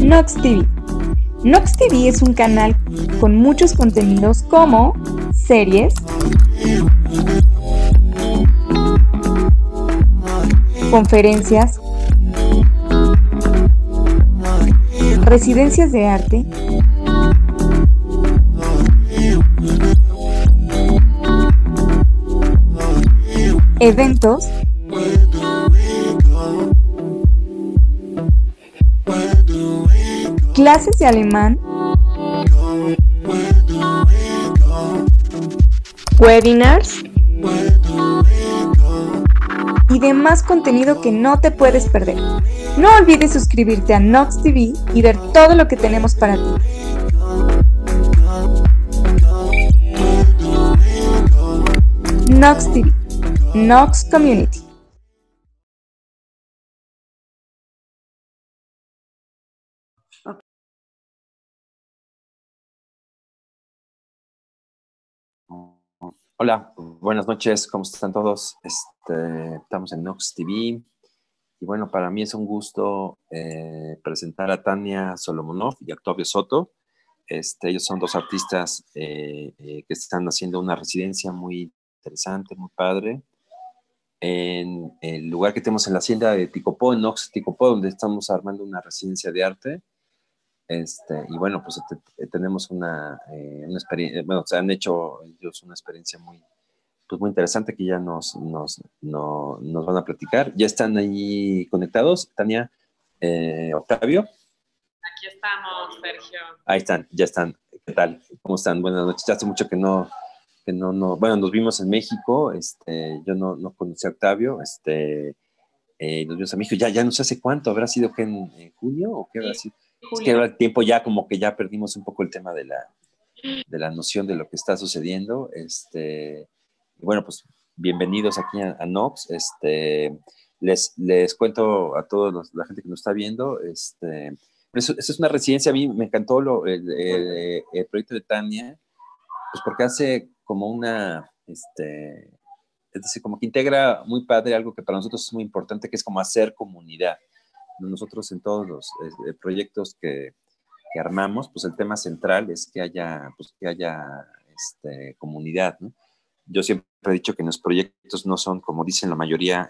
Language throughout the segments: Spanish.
Nox TV. Nox TV es un canal con muchos contenidos como series, conferencias, residencias de arte, eventos, clases de alemán, webinars y demás contenido que no te puedes perder. No olvides suscribirte a Nox TV y ver todo lo que tenemos para ti. Nox TV, Nox Community. Hola, buenas noches, ¿cómo están todos? Estamos en Nox TV y bueno, para mí es un gusto presentar a Tania Solomonov y a Octavio Soto. Ellos son dos artistas que están haciendo una residencia muy interesante, muy padre, en el lugar que tenemos en la hacienda de Ticopó, en Nox Ticopó, donde estamos armando una residencia de arte. Y bueno, pues tenemos una experiencia, bueno, se han hecho ellos una experiencia pues muy interesante que ya nos van a platicar. Ya están ahí conectados, Tania, Octavio. Aquí estamos, Sergio. Ahí están, ya están. ¿Qué tal? ¿Cómo están? Buenas noches. Ya hace mucho que no, bueno, nos vimos en México. Yo no conocí a Octavio. Nos vimos en México. Ya no sé hace cuánto. ¿Habrá sido que en junio o qué habrá sido? Es que ahora el tiempo ya como que ya perdimos un poco el tema de la noción de lo que está sucediendo. Y bueno, pues bienvenidos aquí a Nox. Les cuento a todos la gente que nos está viendo. Esta es una residencia. A mí me encantó el proyecto de Tania, pues porque hace como es decir, como que integra muy padre algo que para nosotros es muy importante, que es como hacer comunidad. Nosotros en todos los proyectos que armamos, pues el tema central es que haya comunidad, ¿no? Yo siempre he dicho que los proyectos no son, como dicen la mayoría,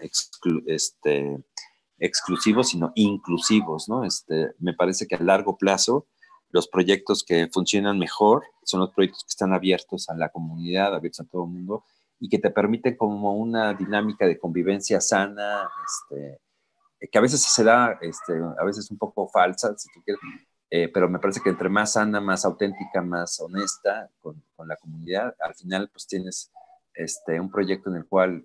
exclusivos, sino inclusivos, ¿no? Me parece que a largo plazo los proyectos que funcionan mejor son los proyectos que están abiertos a la comunidad, abiertos a todo el mundo, y que te permiten como una dinámica de convivencia sana, que a veces se da, a veces un poco falsa, si tú quieres, pero me parece que entre más sana, más auténtica, más honesta con la comunidad, al final pues tienes un proyecto en el cual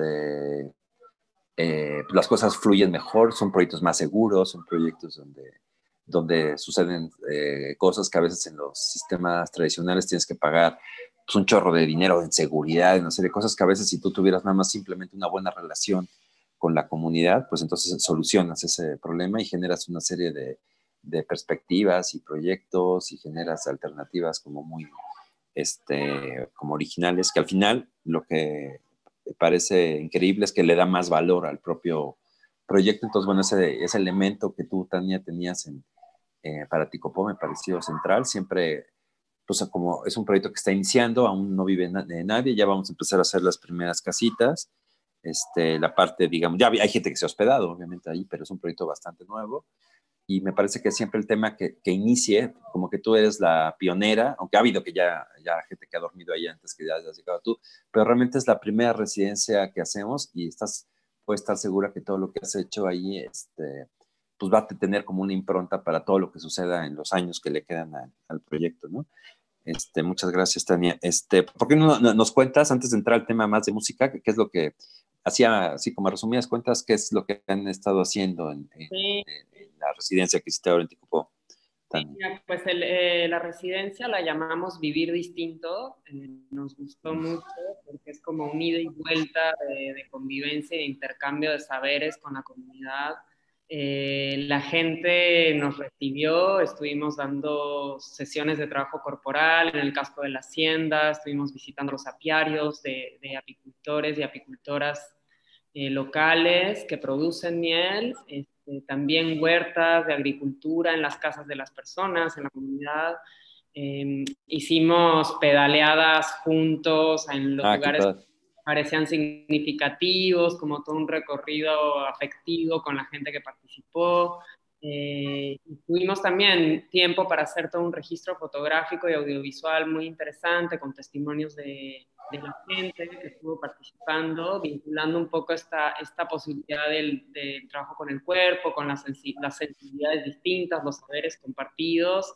las cosas fluyen mejor, son proyectos más seguros, son proyectos donde suceden cosas que a veces en los sistemas tradicionales tienes que pagar pues, un chorro de dinero en seguridad, en una serie de cosas que a veces si tú tuvieras nada más simplemente una buena relación con la comunidad, pues entonces solucionas ese problema y generas una serie de perspectivas y proyectos y generas alternativas como muy como originales, que al final lo que parece increíble es que le da más valor al propio proyecto. Entonces, bueno, ese elemento que tú, Tania, tenías para Ticopó me pareció central. Siempre, pues como es un proyecto que está iniciando, aún no vive nadie, ya vamos a empezar a hacer las primeras casitas. La parte, digamos, ya hay gente que se ha hospedado, obviamente, ahí, pero es un proyecto bastante nuevo. Y me parece que siempre el tema que inicie, como que tú eres la pionera, aunque ha habido que ya gente que ha dormido ahí antes que ya has llegado tú, pero realmente es la primera residencia que hacemos y puedes estar segura que todo lo que has hecho ahí, pues va a tener como una impronta para todo lo que suceda en los años que le quedan al proyecto, ¿no? Muchas gracias, Tania. ¿Por qué no nos cuentas, antes de entrar al tema más de música, qué es lo que hacía, así como resumidas cuentas, qué es lo que han estado haciendo en la residencia que hiciste ahora en Ticopó? Sí, pues la residencia la llamamos Vivir Distinto. Nos gustó mucho porque es como un ida y vuelta de convivencia e de intercambio de saberes con la comunidad. La gente nos recibió, estuvimos dando sesiones de trabajo corporal en el casco de la hacienda, estuvimos visitando los apiarios de apicultores y apicultoras locales que producen miel. también huertas de agricultura en las casas de las personas, en la comunidad. Hicimos pedaleadas juntos en los lugares que parecían significativos, como todo un recorrido afectivo con la gente que participó. Tuvimos también tiempo para hacer todo un registro fotográfico y audiovisual muy interesante, con testimonios de la gente que estuvo participando, vinculando un poco esta posibilidad del trabajo con el cuerpo, con las sensibilidades distintas, los saberes compartidos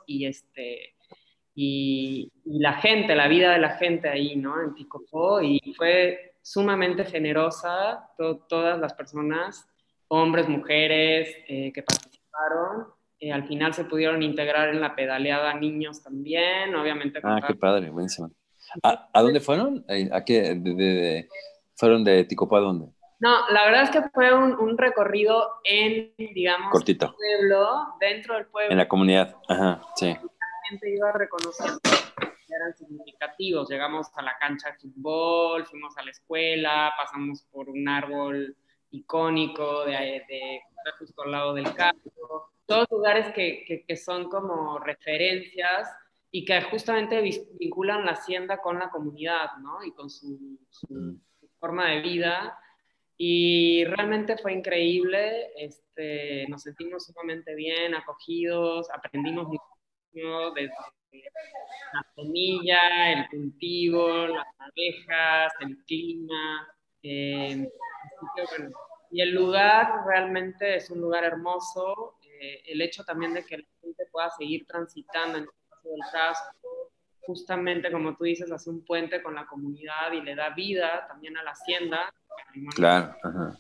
y la gente, la vida de la gente ahí, ¿no? En Ticopó, y fue sumamente generosa, todas las personas, hombres, mujeres, que participaron. Al final se pudieron integrar en la pedaleada niños también, obviamente. Qué padre, buenísimo. ¿A dónde fueron? ¿A qué? ¿Fueron de Ticopó a dónde? No, la verdad es que fue un recorrido digamos, cortito. Pueblo, dentro del pueblo. En la comunidad, ajá, sí. La gente iba reconociendo que eran significativos. Llegamos a la cancha de fútbol, fuimos a la escuela, pasamos por un árbol icónico de justo al lado del campo. Todos lugares que son como referencias y que justamente vinculan la hacienda con la comunidad, ¿no? Y con su forma de vida. Y realmente fue increíble, nos sentimos sumamente bien, acogidos, aprendimos muchísimo desde la semilla, el cultivo, las abejas, el clima. Así que, bueno, y el lugar realmente es un lugar hermoso. El hecho también de que la gente pueda seguir transitando en el espacio del casco, justamente como tú dices, hace un puente con la comunidad y le da vida también a la hacienda. Claro, ajá.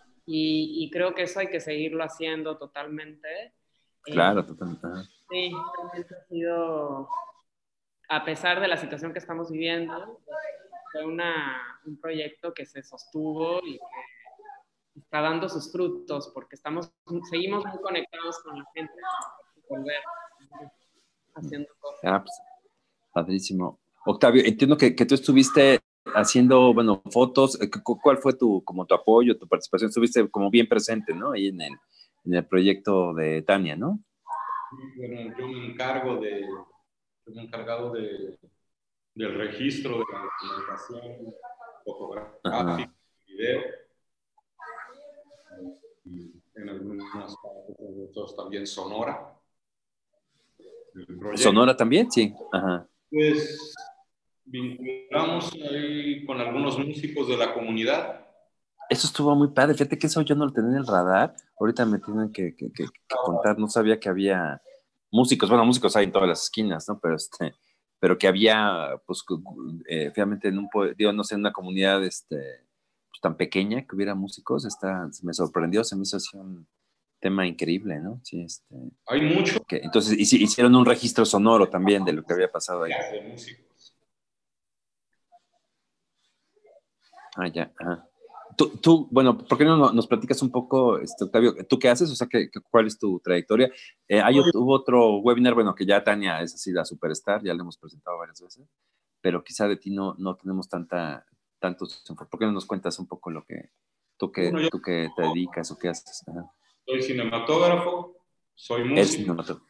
Y creo que eso hay que seguirlo haciendo totalmente. Claro, totalmente. Ajá. Sí, realmente ha sido, a pesar de la situación que estamos viviendo, fue un proyecto que se sostuvo y que está dando sus frutos, porque seguimos muy conectados con la gente, volver haciendo cosas. Pues, padrísimo. Octavio, entiendo que tú estuviste haciendo, bueno, fotos. ¿Cuál fue tu apoyo, tu participación? Estuviste como bien presente, ¿no? Ahí en el proyecto de Tania, ¿no? Bueno, yo me encargado del registro de la documentación fotográfica, video. Y en algunas partes de nosotros también sonora. ¿Sonora también? Sí. Ajá. Pues vinculamos ahí con algunos músicos de la comunidad. Eso estuvo muy padre. Fíjate que eso yo no lo tenía en el radar. Ahorita me tienen que contar. No sabía que había músicos. Bueno, músicos hay en todas las esquinas, ¿no? Pero que había, pues, finalmente no sé, en una comunidad pues, tan pequeña que hubiera músicos. Me sorprendió. Se me hizo así un tema increíble, ¿no? Sí, Hay mucho. Entonces hicieron un registro sonoro también de lo que había pasado ahí. De músicos. Ya, ajá. Tú, bueno, ¿por qué no nos platicas un poco, Octavio, tú qué haces? O sea, ¿cuál es tu trayectoria? Hubo otro webinar, bueno, que ya Tania es así la superstar, ya le hemos presentado varias veces, pero quizá de ti no tenemos tantos. ¿Por qué no nos cuentas un poco lo que tú que te dedicas o qué haces? Ajá. Soy cinematógrafo, soy músico.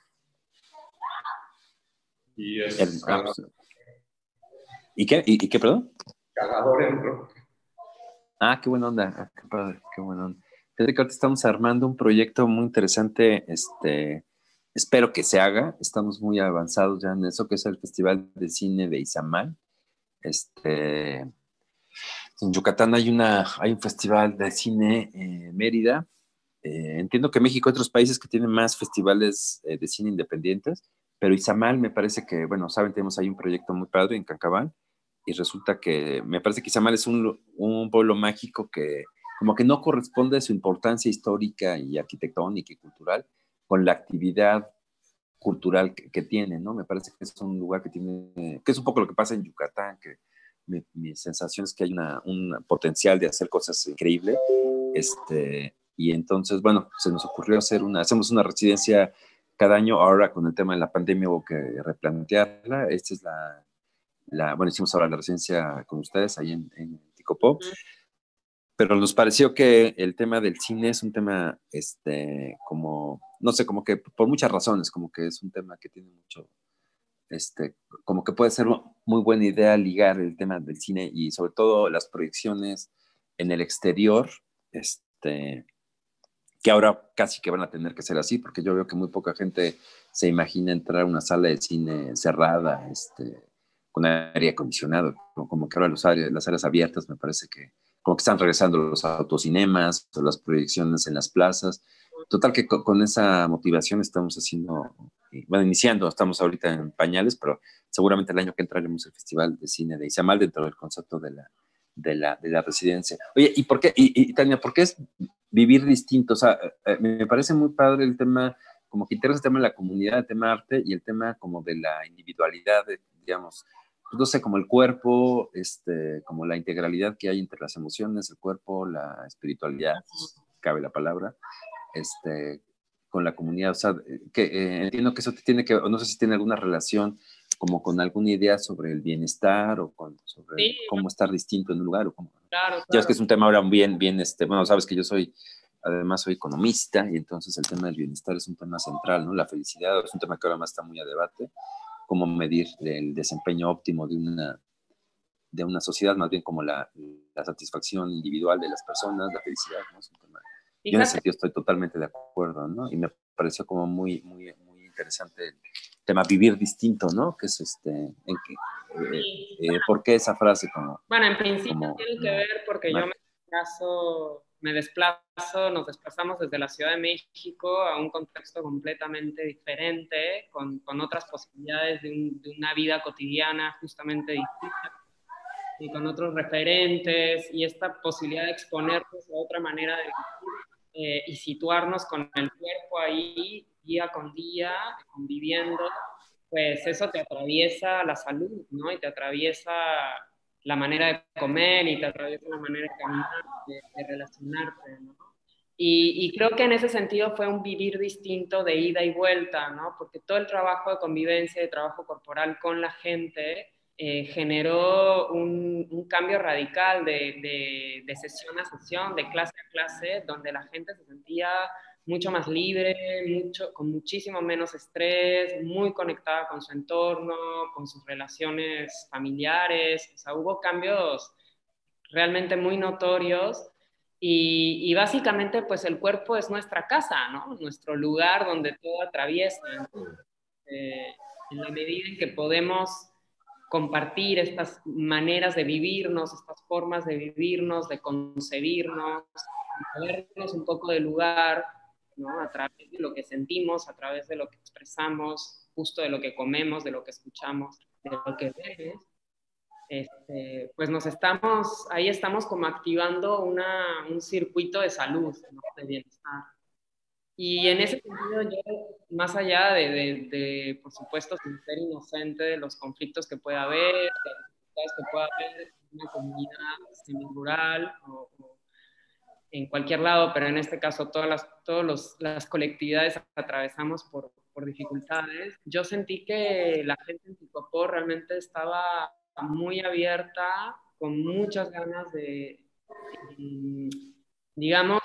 ¿Y qué, perdón? Cagador en rock. Qué buena onda, qué padre, qué buena onda. Fíjate que ahorita estamos armando un proyecto muy interesante, espero que se haga, estamos muy avanzados ya en eso, que es el Festival de Cine de Izamal. En Yucatán hay un festival de cine en Mérida. Entiendo que México hay otros países que tienen más festivales de cine independientes, pero Izamal me parece que, bueno, saben, tenemos ahí un proyecto muy padre en Cancabán, y resulta que me parece que Izamal es un pueblo mágico que como que no corresponde a su importancia histórica y arquitectónica y cultural con la actividad cultural que tiene, ¿no? Me parece que es un lugar que es un poco lo que pasa en Yucatán, que mi sensación es que hay un potencial de hacer cosas increíbles, y entonces, bueno, se nos ocurrió hacemos una residencia cada año. Ahora con el tema de la pandemia hubo que replantearla. Esta es bueno, hicimos ahora la residencia con ustedes ahí en Ticopó. pero nos pareció que el tema del cine es un tema, como, no sé, como que por muchas razones, como que es un tema que tiene mucho, como que puede ser muy buena idea ligar el tema del cine y sobre todo las proyecciones en el exterior, que ahora casi que van a tener que ser así, porque yo veo que muy poca gente se imagina entrar a una sala de cine cerrada, con aire acondicionado, como que ahora las áreas abiertas me parece que como que están regresando los autocinemas o las proyecciones en las plazas. Total que con esa motivación estamos haciendo, bueno, iniciando, estamos ahorita en pañales, pero seguramente el año que entra haremos el Festival de Cine de Izamal dentro del concepto de la residencia. Oye, ¿y por qué, y Tania, por qué es vivir distinto? O sea, me parece muy padre el tema, como que interesa el tema de la comunidad, el tema arte y el tema como de la individualidad, digamos, pues no sé, como el cuerpo, como la integralidad que hay entre las emociones, el cuerpo, la espiritualidad, cabe la palabra, con la comunidad. O sea, que entiendo que eso tiene que, o no sé si tiene alguna relación como con alguna idea sobre el bienestar o sobre Sí, cómo estar distinto en un lugar o cómo. claro, Ya es que claro. es un tema ahora bien, bueno, sabes que yo además soy economista y entonces el tema del bienestar es un tema central, ¿no? La felicidad es un tema que ahora más está muy a debate, cómo medir el desempeño óptimo de una sociedad, más bien como la satisfacción individual de las personas, la felicidad, ¿no? Es un tema. Yo en ese Fíjate, sentido estoy totalmente de acuerdo, ¿no? Y me pareció como muy, muy, muy interesante el tema vivir distinto, ¿no? Que es sí. ¿por qué esa frase como, Bueno, en principio como, tiene que como ver porque yo marca? nos desplazamos desde la Ciudad de México a un contexto completamente diferente, con otras posibilidades de una vida cotidiana justamente distinta y con otros referentes y esta posibilidad de exponernos a otra manera de vivir y situarnos con el cuerpo ahí día con día, conviviendo, pues eso te atraviesa la salud, ¿no? Y te atraviesa la manera de comer y te atraviesa la manera de caminar, de relacionarte, ¿no? Y creo que en ese sentido fue un vivir distinto de ida y vuelta, ¿no? Porque todo el trabajo de convivencia, de trabajo corporal con la gente, generó un cambio radical de sesión a sesión, de clase a clase, donde la gente se sentía mucho más libre, con muchísimo menos estrés, muy conectada con su entorno, con sus relaciones familiares. O sea, hubo cambios realmente muy notorios y básicamente pues el cuerpo es nuestra casa, ¿no? Nuestro lugar donde todo atraviesa, ¿no? En la medida en que podemos compartir estas maneras de vivirnos, estas formas de vivirnos, de concebirnos, movernos un poco del lugar, ¿no? A través de lo que sentimos, a través de lo que expresamos, justo de lo que comemos, de lo que escuchamos, de lo que vemos, pues ahí estamos como activando un circuito de salud, ¿no? De bienestar. Y en ese sentido, yo, más allá por supuesto, sin ser inocente de los conflictos que pueda haber, de las dificultades que pueda haber en una comunidad semi-rural o en cualquier lado, pero en este caso las colectividades atravesamos por dificultades, yo sentí que la gente en Tocopó realmente estaba muy abierta, con muchas ganas mm, digamos,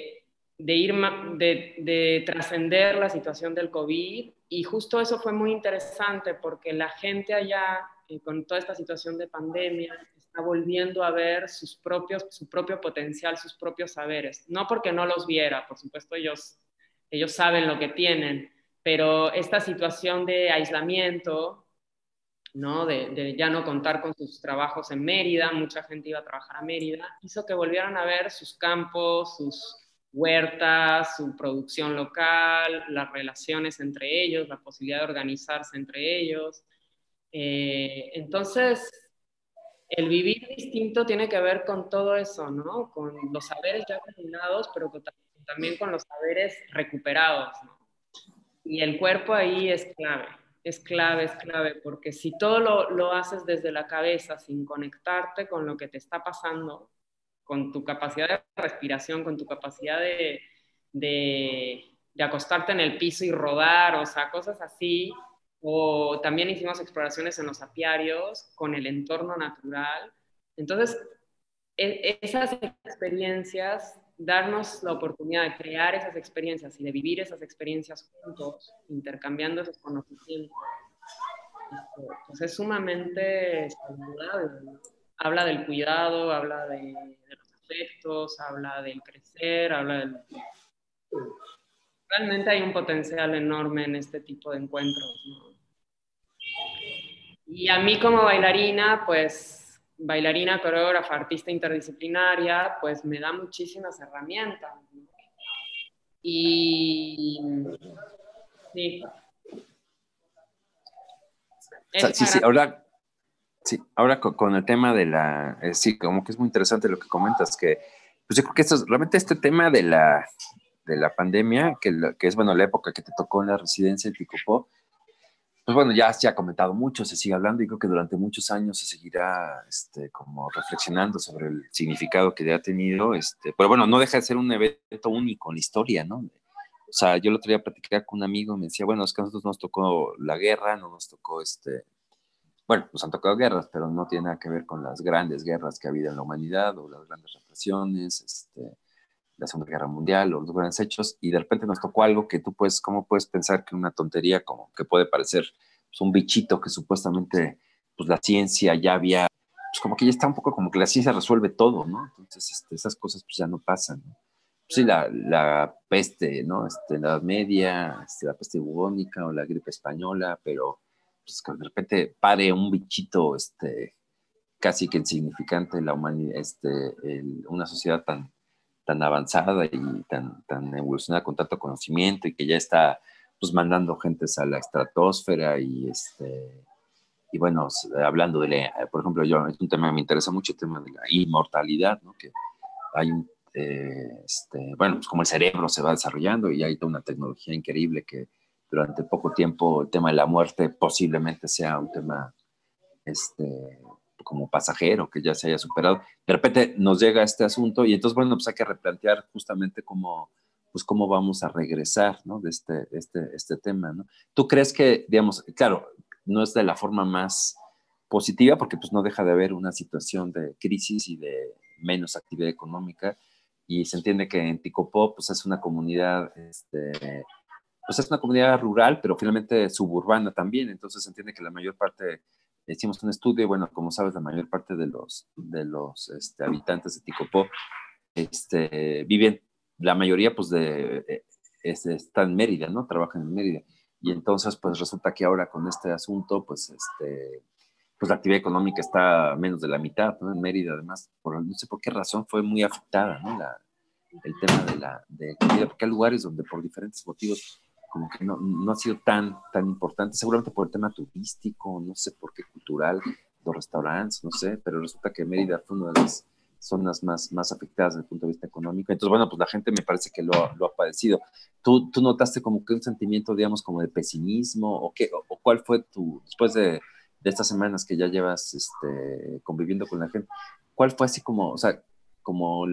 de trascender la situación del COVID. Y justo eso fue muy interesante porque la gente allá, con toda esta situación de pandemia, está volviendo a ver su propio potencial, sus propios saberes. No porque no los viera, por supuesto ellos saben lo que tienen, pero esta situación de aislamiento, ¿no? De ya no contar con sus trabajos en Mérida, mucha gente iba a trabajar a Mérida, hizo que volvieran a ver sus campos, sus huertas, su producción local, las relaciones entre ellos, la posibilidad de organizarse entre ellos. Entonces, el vivir distinto tiene que ver con todo eso, ¿no? Con los saberes ya terminados, pero también con los saberes recuperados, ¿no? Y el cuerpo ahí es clave, es clave, es clave, porque si todo lo haces desde la cabeza, sin conectarte con lo que te está pasando, con tu capacidad de respiración, con tu capacidad de acostarte en el piso y rodar, o sea, cosas así, o también hicimos exploraciones en los apiarios con el entorno natural. Entonces, esas experiencias, darnos la oportunidad de crear esas experiencias y de vivir esas experiencias juntos, intercambiando esos conocimientos, pues es sumamente saludable, ¿no? Habla del cuidado, habla de los afectos, habla del crecer, habla del... Realmente hay un potencial enorme en este tipo de encuentros, ¿no? Y a mí como bailarina, pues bailarina, coreógrafa, artista interdisciplinaria, pues me da muchísimas herramientas, ¿no? Y sí, O sea, es sí, sí, ahora con el tema de la, sí, como que es muy interesante lo que comentas, que pues yo creo que realmente este tema de la pandemia, que es, bueno, la época que te tocó en la residencia de Ticopó, pues bueno, ya se ha comentado mucho, se sigue hablando y creo que durante muchos años se seguirá como reflexionando sobre el significado que ha tenido, pero bueno, no deja de ser un evento único en la historia, ¿no? O sea, yo el otro día platicaba con un amigo y me decía, bueno, es que a nosotros nos tocó la guerra, no nos tocó bueno, nos han tocado guerras, pero no tiene nada que ver con las grandes guerras que ha habido en la humanidad o las grandes represiones, la Segunda Guerra Mundial o los grandes hechos, y de repente nos tocó algo que tú puedes, ¿cómo puedes pensar que una tontería como que puede parecer pues, un bichito que supuestamente pues la ciencia ya había, pues como que ya está un poco como que la ciencia resuelve todo, ¿no? Entonces esas cosas pues ya no pasan, ¿no? Pues, sí, la peste, ¿no? La Edad Media, la peste bubónica o la gripe española, pero pues que de repente pare un bichito, casi que insignificante la humanidad, una sociedad tan avanzada y tan evolucionada con tanto conocimiento y que ya está pues mandando gentes a la estratosfera y bueno, hablando por ejemplo, es un tema que me interesa mucho, el tema de la inmortalidad, ¿no? Que hay bueno, pues como el cerebro se va desarrollando y hay toda una tecnología increíble que durante poco tiempo el tema de la muerte posiblemente sea un tema como pasajero, que ya se haya superado. De repente nos llega este asunto y entonces, bueno, pues hay que replantear justamente pues cómo vamos a regresar, ¿no? De este tema, ¿no? ¿Tú crees que, digamos, claro, no es de la forma más positiva porque pues no deja de haber una situación de crisis y de menos actividad económica y se entiende que en Ticopó pues es una comunidad, pues es una comunidad rural, pero finalmente suburbana también, entonces se entiende que la mayor parte, hicimos un estudio, bueno, como sabes, la mayor parte de los habitantes de Ticopó viven, la mayoría pues está en Mérida, ¿no? Trabajan en Mérida. Y entonces pues resulta que ahora con este asunto, pues la actividad económica está menos de la mitad, ¿no? En Mérida, además, no sé por qué razón fue muy afectada, ¿no? El tema de comida, porque hay lugares donde por diferentes motivos como que no ha sido tan importante, seguramente por el tema turístico, no sé por qué cultural, los restaurantes, no sé, pero resulta que Mérida fue una de las zonas más afectadas desde el punto de vista económico. Entonces, bueno, pues la gente me parece que lo ha padecido. ¿Tú notaste como que un sentimiento, digamos, como de pesimismo o cuál fue después de estas semanas que ya llevas conviviendo con la gente, cuál fue así como, o sea, como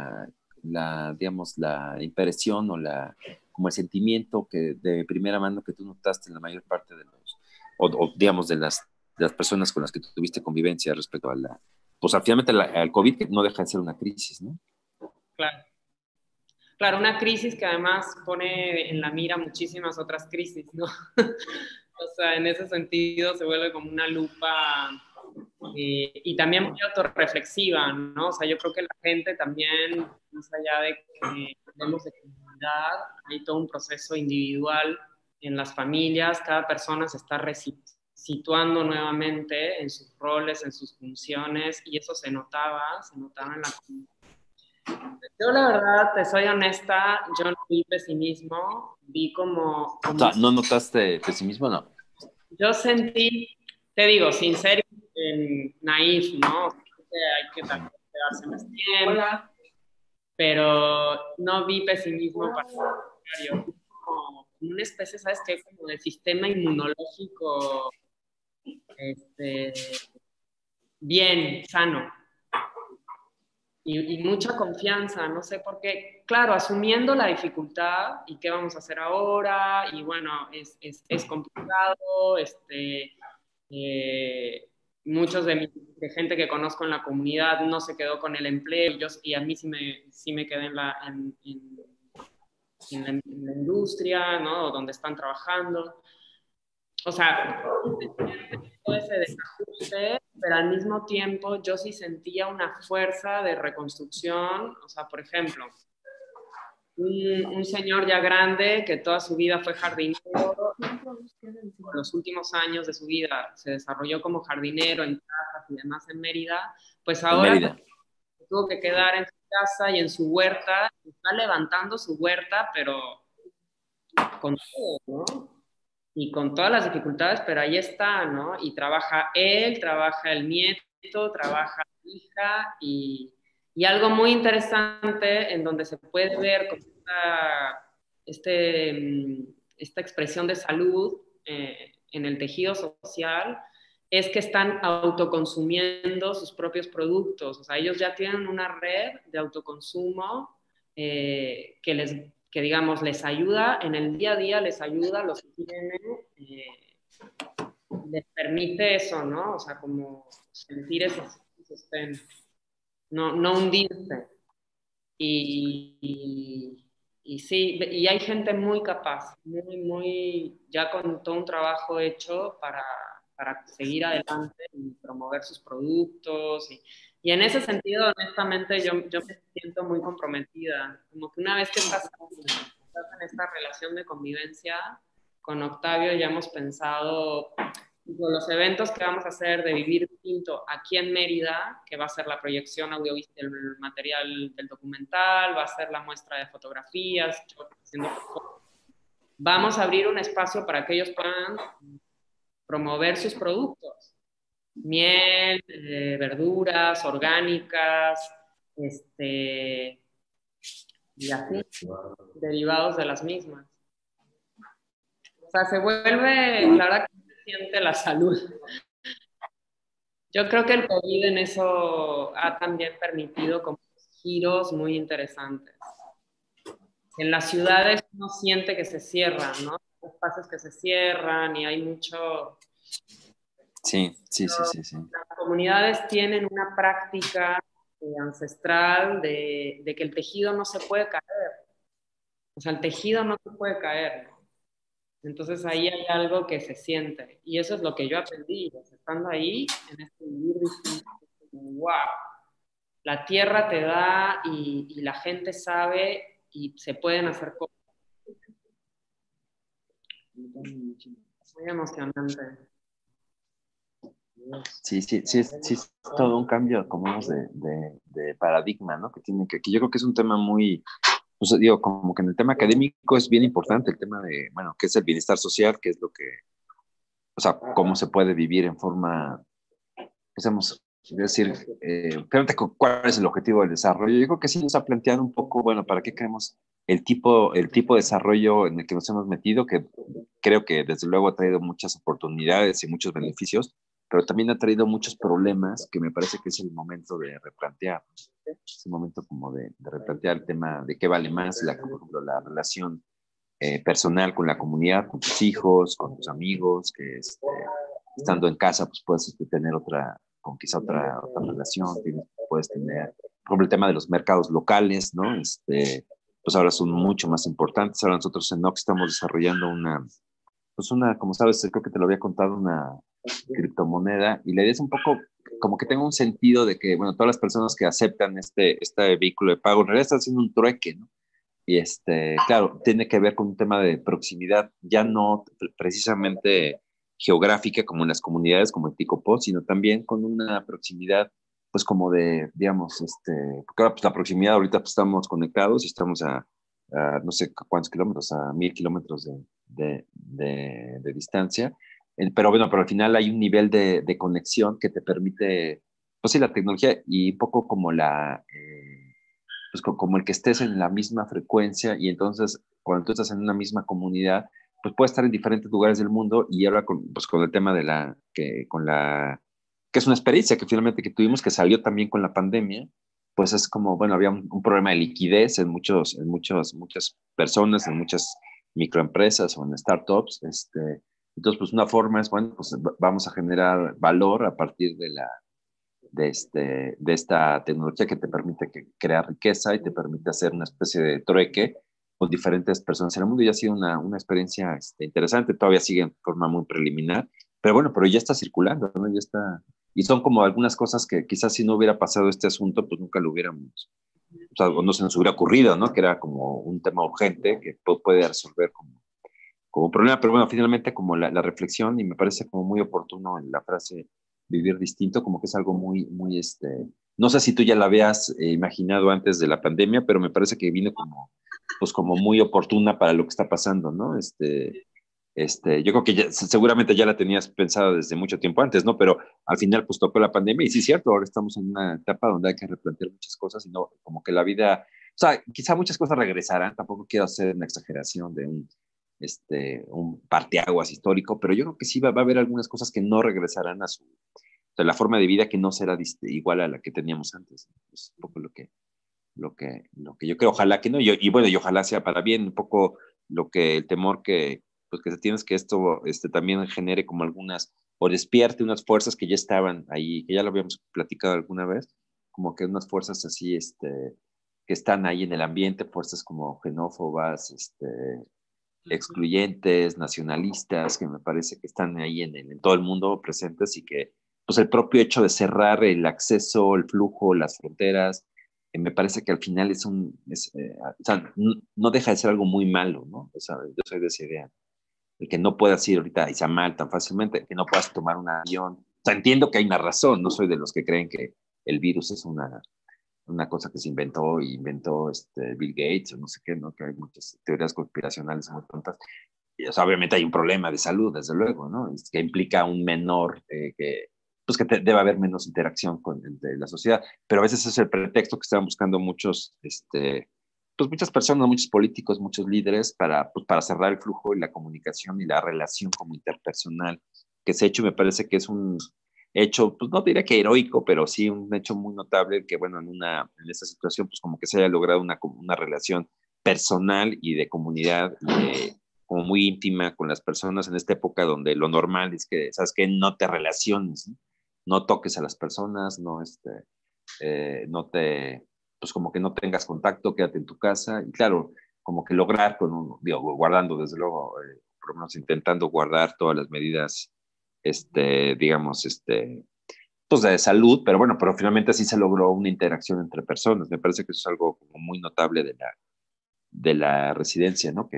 digamos, la impresión como el sentimiento de primera mano que tú notaste en la mayor parte o digamos, de las personas con las que tú tuviste convivencia respecto pues finalmente al COVID, que no deja de ser una crisis, ¿no? claro. Claro, una crisis que además pone en la mira muchísimas otras crisis, ¿no? O sea, en ese sentido se vuelve como una lupa y también muy autorreflexiva, ¿no? O sea, yo creo que la gente también, más allá de que hablemos de comunidad, hay todo un proceso individual en las familias, cada persona se está situando nuevamente en sus roles, en sus funciones, y eso se notaba en la comunidad. Yo la verdad, te soy honesta, yo no vi pesimismo, vi como O sea, ¿no notaste pesimismo? No. yo sentí, te digo, sin ser naif, ¿no? Hay que también quedarse más tiempo, pero no vi pesimismo para el contrario. Como una especie, ¿sabes qué? Como de sistema inmunológico bien, sano. Y mucha confianza, no sé por qué. Claro, asumiendo la dificultad y qué vamos a hacer ahora, y bueno, es complicado, muchos de gente que conozco en la comunidad no se quedó con el empleo y a mí sí me quedé en la industria, ¿no? Donde están trabajando. O sea, todo ese desajuste, pero al mismo tiempo yo sí sentía una fuerza de reconstrucción. O sea, por ejemplo, un señor ya grande que toda su vida fue jardinero, los últimos años de su vida se desarrolló como jardinero en casas y demás en Mérida, pues ahora tuvo que quedar en su casa y en su huerta, está levantando su huerta, pero con todo, ¿no? Y con todas las dificultades, pero ahí está, ¿no? Y trabaja él, trabaja el nieto, trabaja la hija y algo muy interesante en donde se puede ver como esta expresión de salud en el tejido social es que están autoconsumiendo sus propios productos. O sea, ellos ya tienen una red de autoconsumo que digamos, les ayuda en el día a día, les ayuda, los tiene, les permite eso, ¿no? O sea, como sentir ese sostén, no hundirse. Y sí, y hay gente muy capaz, ya con todo un trabajo hecho para seguir adelante y promover sus productos. Y en ese sentido, honestamente, yo me siento muy comprometida. Como que una vez que estás en esta relación de convivencia con Octavio, ya hemos pensado los eventos que vamos a hacer de Vivir Distinto aquí en Mérida, que va a ser la proyección audiovisual del material del documental, va a ser la muestra de fotografías, vamos a abrir un espacio para que ellos puedan promover sus productos. Miel, verduras orgánicas, y así, derivados de las mismas. O sea, se vuelve, la verdad que se siente la salud. Yo creo que el COVID en eso ha también permitido como giros muy interesantes. En las ciudades uno siente que se cierran, ¿no? Espacios que se cierran y hay mucho... Sí. Las comunidades tienen una práctica ancestral de que el tejido no se puede caer. O sea, el tejido no se puede caer, ¿no? Entonces ahí hay algo que se siente. Y eso es lo que yo aprendí, estando ahí, en este vivir distinto. ¡Wow! La tierra te da y la gente sabe y se pueden hacer cosas. Muy emocionante. Sí, es todo un cambio, como vemos, de paradigma, ¿no? Que yo creo que es un tema muy, pues digo, como que en el tema académico es bien importante el tema de, bueno, qué es el bienestar social, qué es lo que, o sea, cómo se puede vivir en forma, pues, es decir, fíjate cuál es el objetivo del desarrollo. Yo creo que sí nos ha planteado un poco, bueno, ¿para qué queremos el tipo de desarrollo en el que nos hemos metido? Que creo que desde luego ha traído muchas oportunidades y muchos beneficios, pero también ha traído muchos problemas que me parece que es el momento de replantear. Es el momento como de replantear el tema de qué vale más, por ejemplo, la relación personal con la comunidad, con tus hijos, con tus amigos, que estando en casa pues puedes tener quizá otra relación, puedes tener, por ejemplo, el tema de los mercados locales, ¿no? Pues ahora son mucho más importantes. Ahora nosotros en Nox estamos desarrollando como sabes, creo que te lo había contado, una criptomoneda, y la idea es un poco como que tenga un sentido de que, bueno, todas las personas que aceptan este vehículo de pago, en realidad están haciendo un trueque, ¿no? Y claro, tiene que ver con un tema de proximidad, ya no precisamente geográfica como en las comunidades, como en Ticopó, sino también con una proximidad, pues como de, digamos, porque ahora pues la proximidad, ahorita pues, estamos conectados y estamos a no sé cuántos kilómetros, a 1000 kilómetros de distancia, pero bueno, pero al final hay un nivel de conexión que te permite, pues sí, la tecnología y un poco como pues como el que estés en la misma frecuencia, y entonces cuando tú estás en una misma comunidad, pues puedes estar en diferentes lugares del mundo. Y ahora pues con el tema que es una experiencia que finalmente que tuvimos, que salió también con la pandemia, pues es como, bueno, había un problema de liquidez en muchas personas, en muchas microempresas o en startups, Entonces, pues una forma es, bueno, pues vamos a generar valor a partir de esta tecnología que te permite crear riqueza y te permite hacer una especie de trueque con diferentes personas en el mundo. Y ha sido una experiencia interesante, todavía sigue en forma muy preliminar, pero bueno, pero ya está circulando, ¿no? Ya está. Y son como algunas cosas que quizás si no hubiera pasado este asunto, pues nunca lo hubiéramos, o sea, no se nos hubiera ocurrido, ¿no? Que era como un tema urgente que puede resolver como problema, pero bueno, finalmente como la reflexión, y me parece como muy oportuno en la frase vivir distinto, como que es algo muy, no sé si tú ya la habías imaginado antes de la pandemia, pero me parece que vino pues como muy oportuna para lo que está pasando, ¿no? Yo creo que seguramente ya la tenías pensada desde mucho tiempo antes, ¿no? Pero al final pues tocó la pandemia y sí es cierto, ahora estamos en una etapa donde hay que replantear muchas cosas y no, como que la vida, o sea, quizá muchas cosas regresarán, tampoco quiero hacer una exageración de un parteaguas histórico, pero yo creo que sí va a haber algunas cosas que no regresarán a o sea, la forma de vida que no será igual a la que teníamos antes, ¿no? Es un poco lo que yo creo, ojalá que no, y bueno, y ojalá sea para bien, un poco el temor pues que se tiene es que esto también genere como o despierte unas fuerzas que ya estaban ahí, que ya lo habíamos platicado alguna vez, como que unas fuerzas así, que están ahí en el ambiente, fuerzas como xenófobas, excluyentes, nacionalistas, que me parece que están ahí en todo el mundo presentes y que pues el propio hecho de cerrar el acceso, el flujo, las fronteras, me parece que al final o sea, no deja de ser algo muy malo, ¿no? O sea, yo soy de esa idea. El que no puedas ir ahorita a Izamal tan fácilmente, que no puedas tomar un avión. O sea, entiendo que hay una razón, no soy de los que creen que el virus es una cosa que se inventó Bill Gates o no sé qué, ¿no? Que hay muchas teorías conspiracionales muy tontas. Y, o sea, obviamente hay un problema de salud, desde luego, ¿no? Que implica un menor, pues que debe haber menos interacción entre la sociedad, pero a veces es el pretexto que están buscando pues muchas personas, muchos políticos, muchos líderes pues para cerrar el flujo y la comunicación y la relación como interpersonal que se ha hecho. Me parece que es un hecho, pues no diría que heroico, pero sí un hecho muy notable que, bueno, en esta situación, pues como que se haya logrado una relación personal y de comunidad y como muy íntima con las personas en esta época donde lo normal es que, ¿sabes qué? No te relaciones, ¿no? No toques a las personas, no pues como que no tengas contacto, quédate en tu casa. Y claro, como que lograr guardando desde luego, por lo menos intentando guardar todas las medidas, digamos, pues de salud, pero bueno, pero finalmente sí se logró una interacción entre personas. Me parece que eso es algo como muy notable de la residencia, ¿no?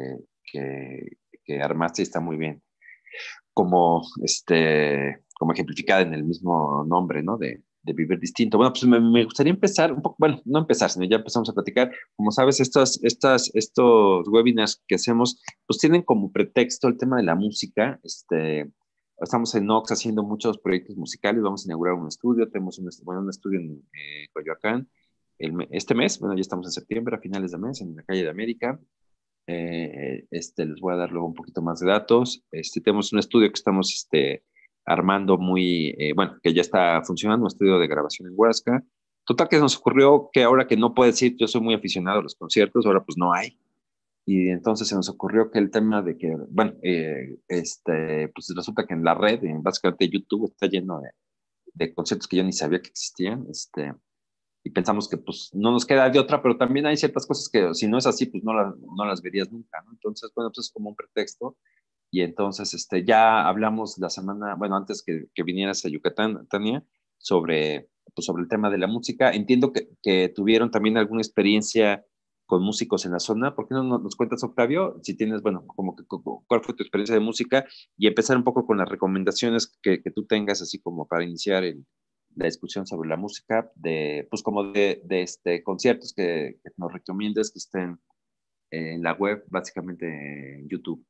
Que armaste y está muy bien. Como ejemplificada en el mismo nombre, ¿no? De vivir distinto. Bueno, pues me gustaría empezar un poco, bueno, no empezar, sino ya empezamos a platicar. Como sabes, estos webinars que hacemos, pues tienen como pretexto el tema de la música. Estamos en Nox haciendo muchos proyectos musicales, vamos a inaugurar un estudio, tenemos un estudio en Coyoacán este mes, bueno, ya estamos en septiembre, a finales de mes, en la calle de América. Les voy a dar luego un poquito más de datos. Tenemos un estudio que estamos armando bueno, que ya está funcionando, un estudio de grabación en Huasca. Total que nos ocurrió que ahora que no puedo decir, yo soy muy aficionado a los conciertos, ahora pues no hay. Y entonces se nos ocurrió que el tema de que, bueno, pues resulta que en la red, básicamente YouTube, está lleno de conciertos que yo ni sabía que existían, y pensamos que pues no nos queda de otra, pero también hay ciertas cosas que si no es así, pues no las verías nunca, ¿no? Entonces, bueno, pues es como un pretexto. Y entonces ya hablamos la semana, bueno, antes que vinieras a Yucatán, Tania, sobre el tema de la música. Entiendo que tuvieron también alguna experiencia con músicos en la zona. ¿Por qué no nos cuentas, Octavio? Si tienes, bueno, cuál fue tu experiencia de música y empezar un poco con las recomendaciones que tú tengas, así como para iniciar la discusión sobre la música, pues como de conciertos que nos recomiendes que estén en la web, básicamente en YouTube.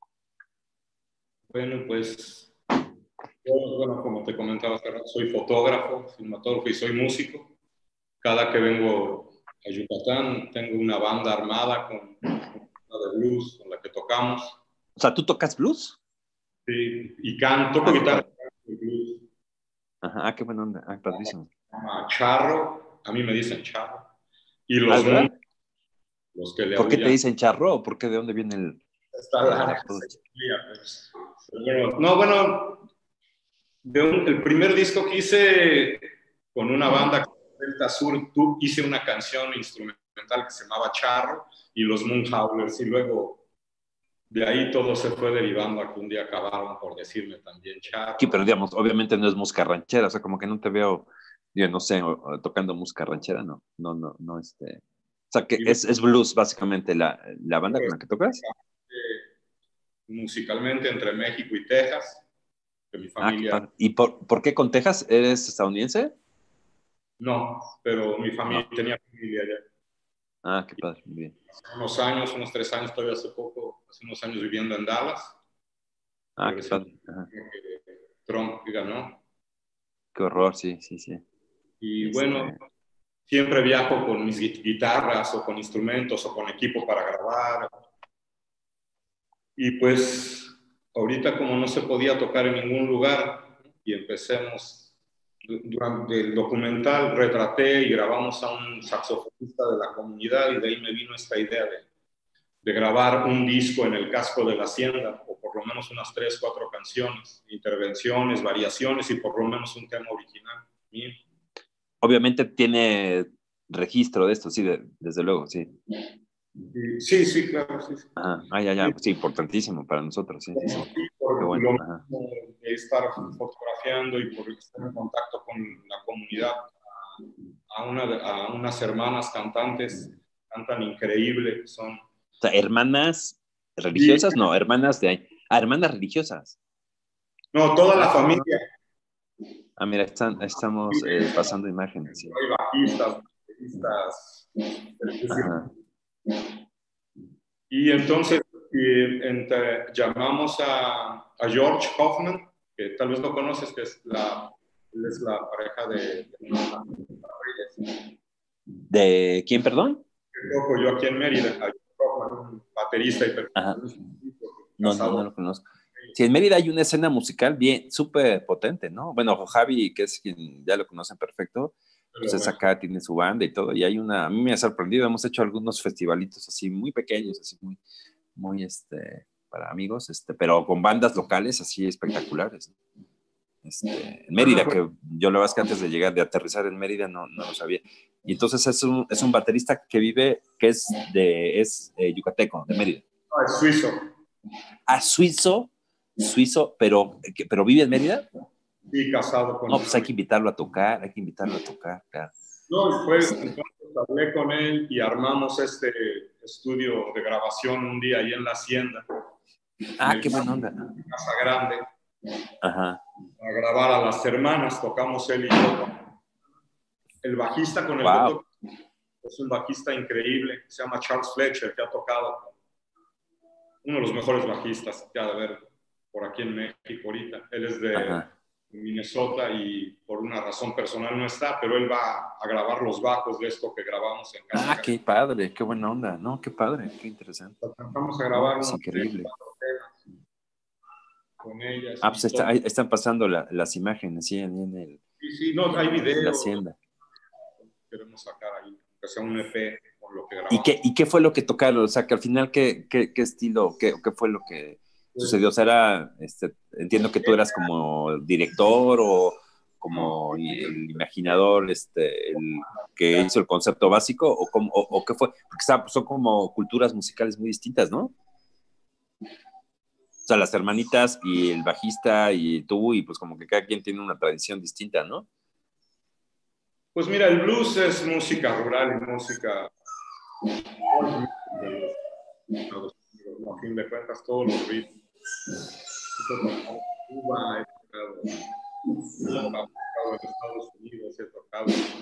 Bueno, pues yo, bueno, como te comentaba, soy fotógrafo, filmatógrafo y soy músico. Cada que vengo a Yucatán tengo una banda armada con una de blues con la que tocamos. O sea, ¿tú tocas blues? Sí, y toco guitarra y blues. Ajá, qué buena onda. Padrísimo. Charro, a mí me dicen Charro. Y los que le ¿Por qué aullan, te dicen charro? ¿Por qué? ¿De dónde viene el...? Está larga. No, bueno, el primer disco que hice con una banda Delta Sur, hice una canción instrumental que se llamaba Charro y los Moonhowlers, y luego de ahí todo se fue derivando a que un día acabaron por decirme también Charro. Sí, pero digamos, obviamente no es música ranchera, o sea, como que no te veo, yo no sé, tocando música ranchera, no, o sea, que es blues básicamente la banda con la que tocas. Musicalmente entre México y Texas, que mi familia... ¿Y por qué con Texas? ¿Eres estadounidense? No, pero mi familia tenía familia allá. Qué padre, muy bien. Hace unos 3 años, todavía hace unos años viviendo en Dallas. Qué padre. Trump ganó. Qué horror, sí. Y bueno, siempre viajo con mis guitarras o con instrumentos o con equipo para grabar. Y pues ahorita como no se podía tocar en ningún lugar y empecemos, durante el documental retraté y grabamos a un saxofonista de la comunidad y de ahí me vino esta idea de grabar un disco en el casco de la hacienda, o por lo menos unas 3, 4 canciones, intervenciones, variaciones y por lo menos un tema original mío. Obviamente tiene registro de esto, sí, desde luego, sí. Sí, claro, sí. Ya, sí, importantísimo para nosotros, sí. Por bueno, estar fotografiando y por estar en contacto con la comunidad, a unas hermanas cantantes, cantan increíble, son... O sea, ¿hermanas religiosas? Sí. No, hermanas de ahí. Hermanas religiosas. No, toda la familia. Mira, estamos pasando imágenes. Sí. Hay bajistas. Y entonces llamamos a George Hoffman, que tal vez lo conoces, que es la pareja de ¿De quién, perdón? Que toco yo aquí en Mérida, a George Hoffman, un baterista y percusionista. No lo conozco. Sí, en Mérida hay una escena musical bien, súper potente, ¿no? Bueno, Javi, que es quien ya lo conocen perfecto, pues es acá, tiene su banda y todo, y hay a mí me ha sorprendido, hemos hecho algunos festivalitos así muy pequeños, así muy para amigos, pero con bandas locales así espectaculares. En Mérida, que yo la verdad es que antes de aterrizar en Mérida no lo sabía. Y entonces es un baterista que vive, que es yucateco, de Mérida. No, es suizo. Suizo, pero vive en Mérida. Sí, casado con... No, pues hay que invitarlo a tocar, claro. No, pues entonces hablé con él y armamos este estudio de grabación un día ahí en la hacienda. Qué buena onda. Casa grande. Ajá. A grabar a las hermanas, tocamos él y yo. El bajista con el que toco es un bajista increíble, se llama Charles Fletcher, que ha tocado uno de los mejores bajistas que ha de haber por aquí en México ahorita. Él es de Minnesota y por una razón personal no está, pero él va a grabar los bajos de esto que grabamos en casa. Qué padre, qué buena onda, ¿no? Qué padre, qué interesante. Vamos a grabar es increíble. Con ellas. Pues están pasando las imágenes, sí, en el... Sí, no, hay videos. La hacienda. Queremos sacar ahí, que sea un EP con lo que grabamos. ¿Y qué fue lo que tocaron? O sea, que al final, ¿qué estilo, qué fue lo que sucedió? O sea, entiendo que tú eras como director o como el imaginador, el que hizo el concepto básico, o qué fue, porque son como culturas musicales muy distintas, ¿no? O sea, las hermanitas y el bajista y tú, y pues como que cada quien tiene una tradición distinta, ¿no? Pues mira, el blues es música rural y música... A fin de cuentas, todos los ritmos. Cuba, he tocado en Estados Unidos, he tocado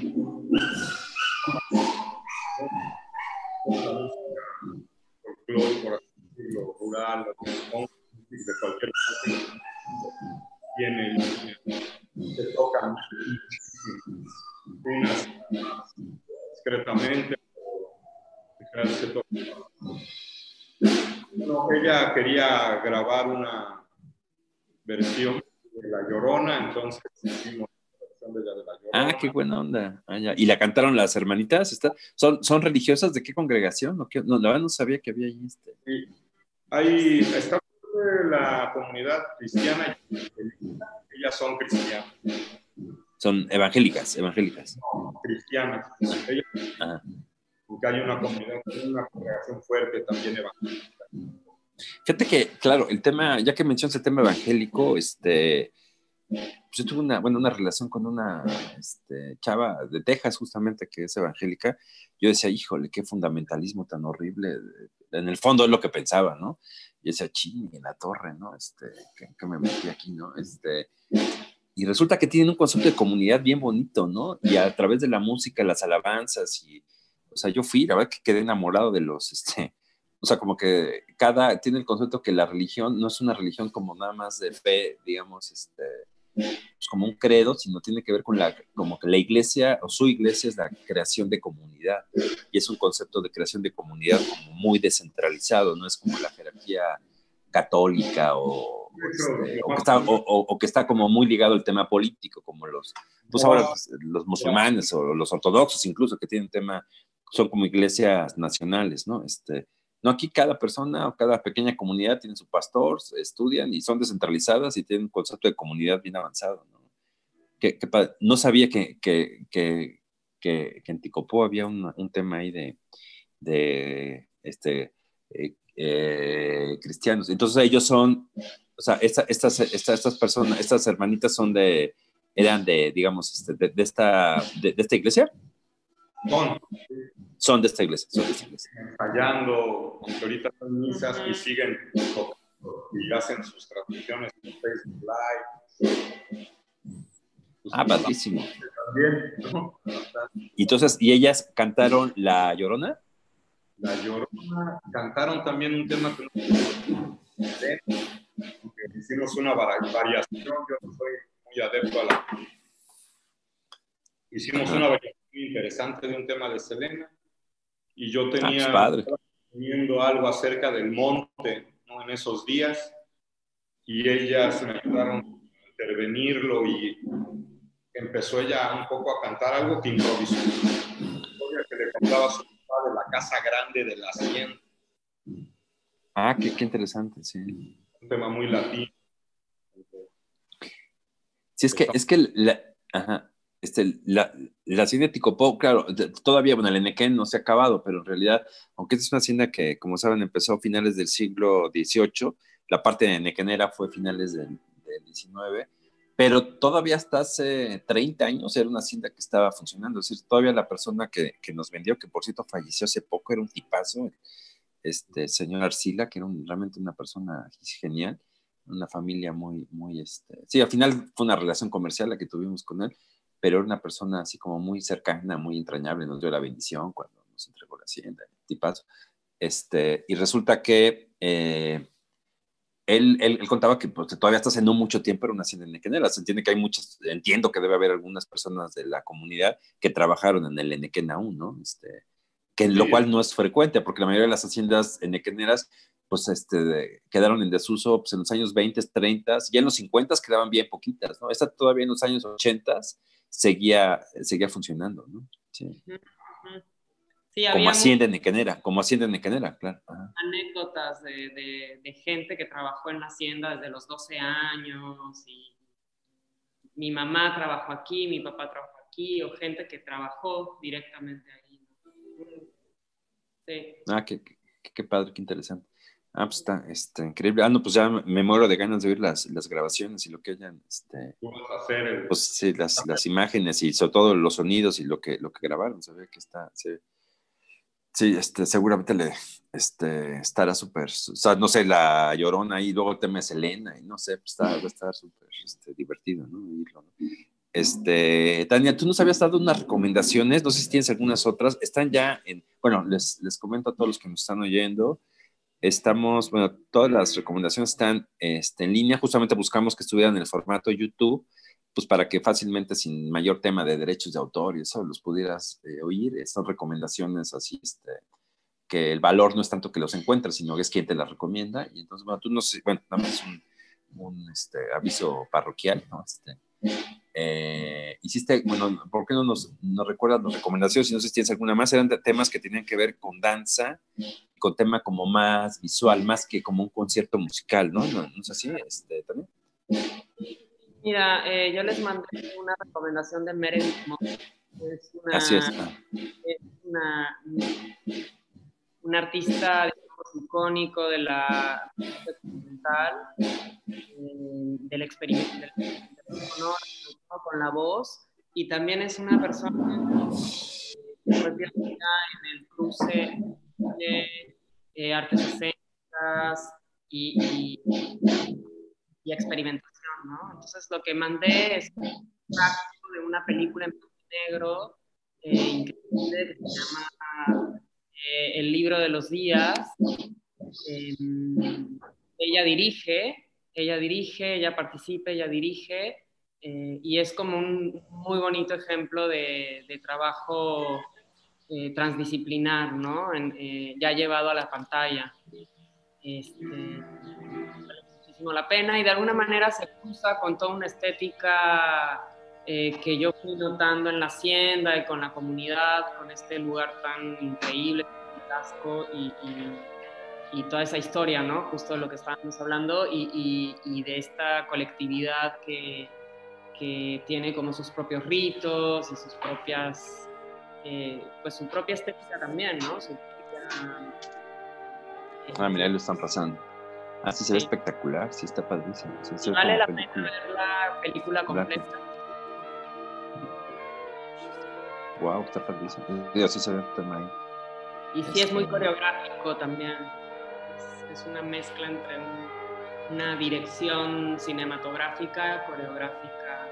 folclore, por así decirlo, rural, de cualquier parte tiene y se tocan unas discretamente, se tocan. Bueno, ella quería grabar una versión de La Llorona, entonces hicimos la versión de La Llorona. Qué buena onda. Ya. ¿Y la cantaron las hermanitas? ¿Son religiosas de qué congregación? No, la verdad no sabía que había ahí Sí. Ahí está la comunidad cristiana y evangélica, ellas son cristianas. Son evangélicas. No, cristianas. Ellas, porque hay una comunidad, una congregación fuerte también evangélica. Fíjate que, claro, el tema, ya que mencionas el tema evangélico, pues yo tuve una relación con una chava de Texas, justamente, que es evangélica. Yo decía, híjole, qué fundamentalismo tan horrible. En el fondo es lo que pensaba, ¿no? Y decía, ching, en la torre, ¿no? Que me metí aquí, ¿no? Y resulta que tienen un concepto de comunidad bien bonito, ¿no? Y a través de la música, las alabanzas, o sea, yo fui, la verdad que quedé enamorado de los, o sea, como que tiene el concepto que la religión no es una religión como nada más de fe, digamos, pues como un credo, sino tiene que ver con como que la iglesia, o su iglesia es la creación de comunidad, y es un concepto de creación de comunidad como muy descentralizado, no es como la jerarquía católica o que está como muy ligado al tema político, como pues ahora los musulmanes o los ortodoxos incluso, que tienen tema, son como iglesias nacionales, ¿no? No, aquí cada persona o cada pequeña comunidad tiene su pastor, estudian y son descentralizadas y tienen un concepto de comunidad bien avanzado, ¿no? No sabía que en Ticopó había un tema ahí de cristianos. Entonces ellos son, o sea, estas personas, estas hermanitas eran de, digamos, de esta iglesia. Son de esta iglesia. Fallando, aunque ahorita son misas y siguen tocando y hacen sus transmisiones en Facebook Live. Padrísimo. También, ¿no? Y entonces, ¿y ellas cantaron La Llorona? La Llorona, cantaron también un tema que hicimos una variación. Yo no soy muy adepto a la. Hicimos una variación muy interesante de un tema de Selena. Y yo tenía viendo algo acerca del monte, ¿no? En esos días, y ellas me ayudaron a intervenirlo y empezó ella un poco a cantar algo que improvisó. Una historia que le contaba su papá de la casa grande de la hacienda. Qué interesante, sí. Un tema muy latino. Sí, es que la hacienda de Ticopó, claro, todavía, bueno, el Enequén no se ha acabado, pero en realidad, aunque esta es una hacienda que, como saben, empezó a finales del siglo XVIII, la parte de enequenera fue a finales del XIX, pero todavía hasta hace 30 años era una hacienda que estaba funcionando. Es decir, todavía la persona que nos vendió, que por cierto falleció hace poco, era un tipazo, señor Arcila, que era realmente una persona genial, una familia muy, sí, al final fue una relación comercial la que tuvimos con él, pero era una persona así como muy cercana, muy entrañable, nos dio la bendición cuando nos entregó la hacienda, tipazo. Y resulta que él contaba que pues, todavía hasta hace no mucho tiempo era una hacienda enequenera. Se entiende que hay entiendo que debe haber algunas personas de la comunidad que trabajaron en el Enequén aún, ¿no? Lo cual no es frecuente, porque la mayoría de las haciendas enequeneras pues quedaron en desuso pues, en los años 20, 30, ya en los 50 quedaban bien poquitas, ¿no? Esta todavía en los años 80 seguía funcionando, ¿no? Sí. Sí, como hacienda enequenera, claro. Anécdotas de gente que trabajó en la hacienda desde los 12 años, y mi mamá trabajó aquí, mi papá trabajó aquí, o gente que trabajó directamente ahí. Sí. Qué padre, qué interesante. Pues está increíble. No, pues ya me muero de ganas de oír las grabaciones y lo que hayan, pues sí, las imágenes y sobre todo los sonidos y lo que grabaron. Se ve que está, sí, seguramente estará súper, o sea, no sé, La Llorona y luego el tema de Selena y no sé, pues va a estar súper divertido, ¿no? Oírlo, ¿no? Tania, tú nos habías dado unas recomendaciones, no sé si tienes algunas otras, están ya bueno, les comento a todos los que nos están oyendo, todas las recomendaciones están en línea, justamente buscamos que estuvieran en el formato YouTube, pues para que fácilmente, sin mayor tema de derechos de autor y eso, los pudieras oír. Estas recomendaciones así, que el valor no es tanto que los encuentres, sino que es quien te las recomienda. Y entonces, tú no sé, nada más un aviso parroquial, ¿no? Hiciste, ¿por qué no nos recuerdas las recomendaciones? Si no sé si tienes alguna más, eran de temas que tenían que ver con danza con tema como más visual, más que como un concierto musical, ¿no? ¿No es así, también? Mira, yo les mandé una recomendación de Meredith Monk. Así es. Es un artista, digamos, icónico de la música experimental, del experimento sonoro, con la voz, y también es una persona que fue pionera en el cruce de artes escénicas y experimentación, ¿no? Entonces lo que mandé es un fragmento de una película en blanco y negro increíble que se llama El libro de los días. Ella dirige, ella participa, ella dirige, y es como un muy bonito ejemplo de trabajo transdisciplinar, ¿no? Ya llevado a la pantalla. Vale muchísimo la pena y de alguna manera se cruza con toda una estética que yo fui notando en la hacienda y con la comunidad, con este lugar tan increíble, Tasco y toda esa historia, ¿no? Justo de lo que estábamos hablando y de esta colectividad que tiene como sus propios ritos y sus propias, pues su propia estética también, ¿no? Mira, ahí lo están pasando. Sí se ve espectacular, sí está padrísimo. Sí, vale la pena ver la película completa. Wow, está padrísimo. Dios, sí se ve tema ahí. Y sí es muy coreográfico también. Es una mezcla entre una dirección cinematográfica, coreográfica,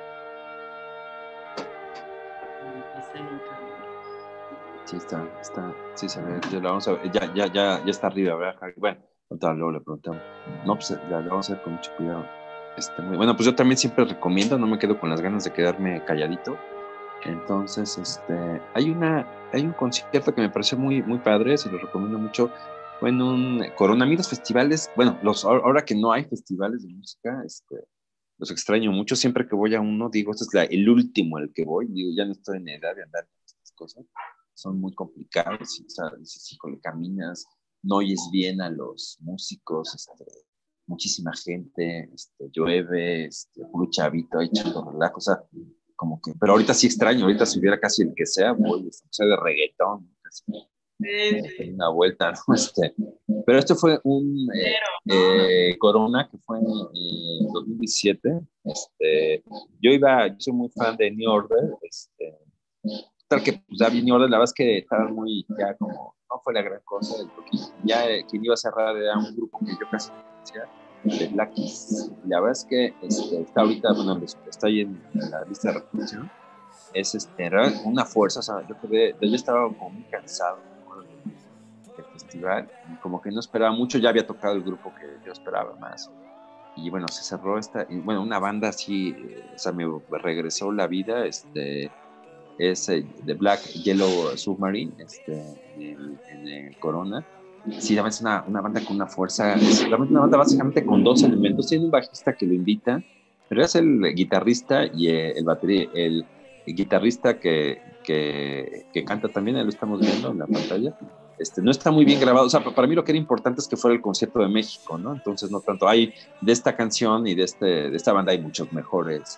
escénica. Sí, sí se ve. Ya, vamos a ver. Ya está arriba, ¿verdad? Bueno, luego le preguntamos. No, pues ya lo vamos a ver con mucho cuidado. Muy bueno, pues yo también siempre recomiendo, no me quedo con las ganas de quedarme calladito. Entonces, hay un concierto que me pareció muy, muy padre, se lo recomiendo mucho. Fue en un Corona. A mí los festivales, bueno, ahora que no hay festivales de música, los extraño mucho. Siempre que voy a uno, digo, este es el último al que voy. Digo, ya no estoy en edad de andar con estas cosas. Son muy complicados. O sea, dices, híjole, caminas, no oyes bien a los músicos, muchísima gente, llueve, puro chavito ahí echando relajo, o sea, como que, pero ahorita sí extraño, ahorita si hubiera casi el que sea, voy, sea de reggaetón, casi, una vuelta, ¿no? Pero esto fue un Corona que fue en 2017. Yo soy muy fan de New Order, tal que pues ya vi New Order, la verdad es que estaba muy, ya como, no fue la gran cosa, porque ya quien iba a cerrar era un grupo que yo casi no conocía, de Black Keys. La verdad es que está ahorita, bueno, está ahí en la lista de reproducción. Era una fuerza, o sea, yo estaba como muy cansado del festival, y como que no esperaba mucho, ya había tocado el grupo que yo esperaba más. Y bueno, se cerró una banda así, o sea, me regresó la vida, es The Black Yellow Submarine, en el Corona. Sí, es una banda con una fuerza, es realmente una banda básicamente con dos elementos. Tiene un bajista que lo invita, pero es el guitarrista y el batería, el guitarrista que canta también, ahí lo estamos viendo en la pantalla. No está muy bien grabado, o sea, para mí lo que era importante es que fuera el concierto de México, ¿no? Entonces no tanto, hay de esta canción y de esta banda hay mucho mejores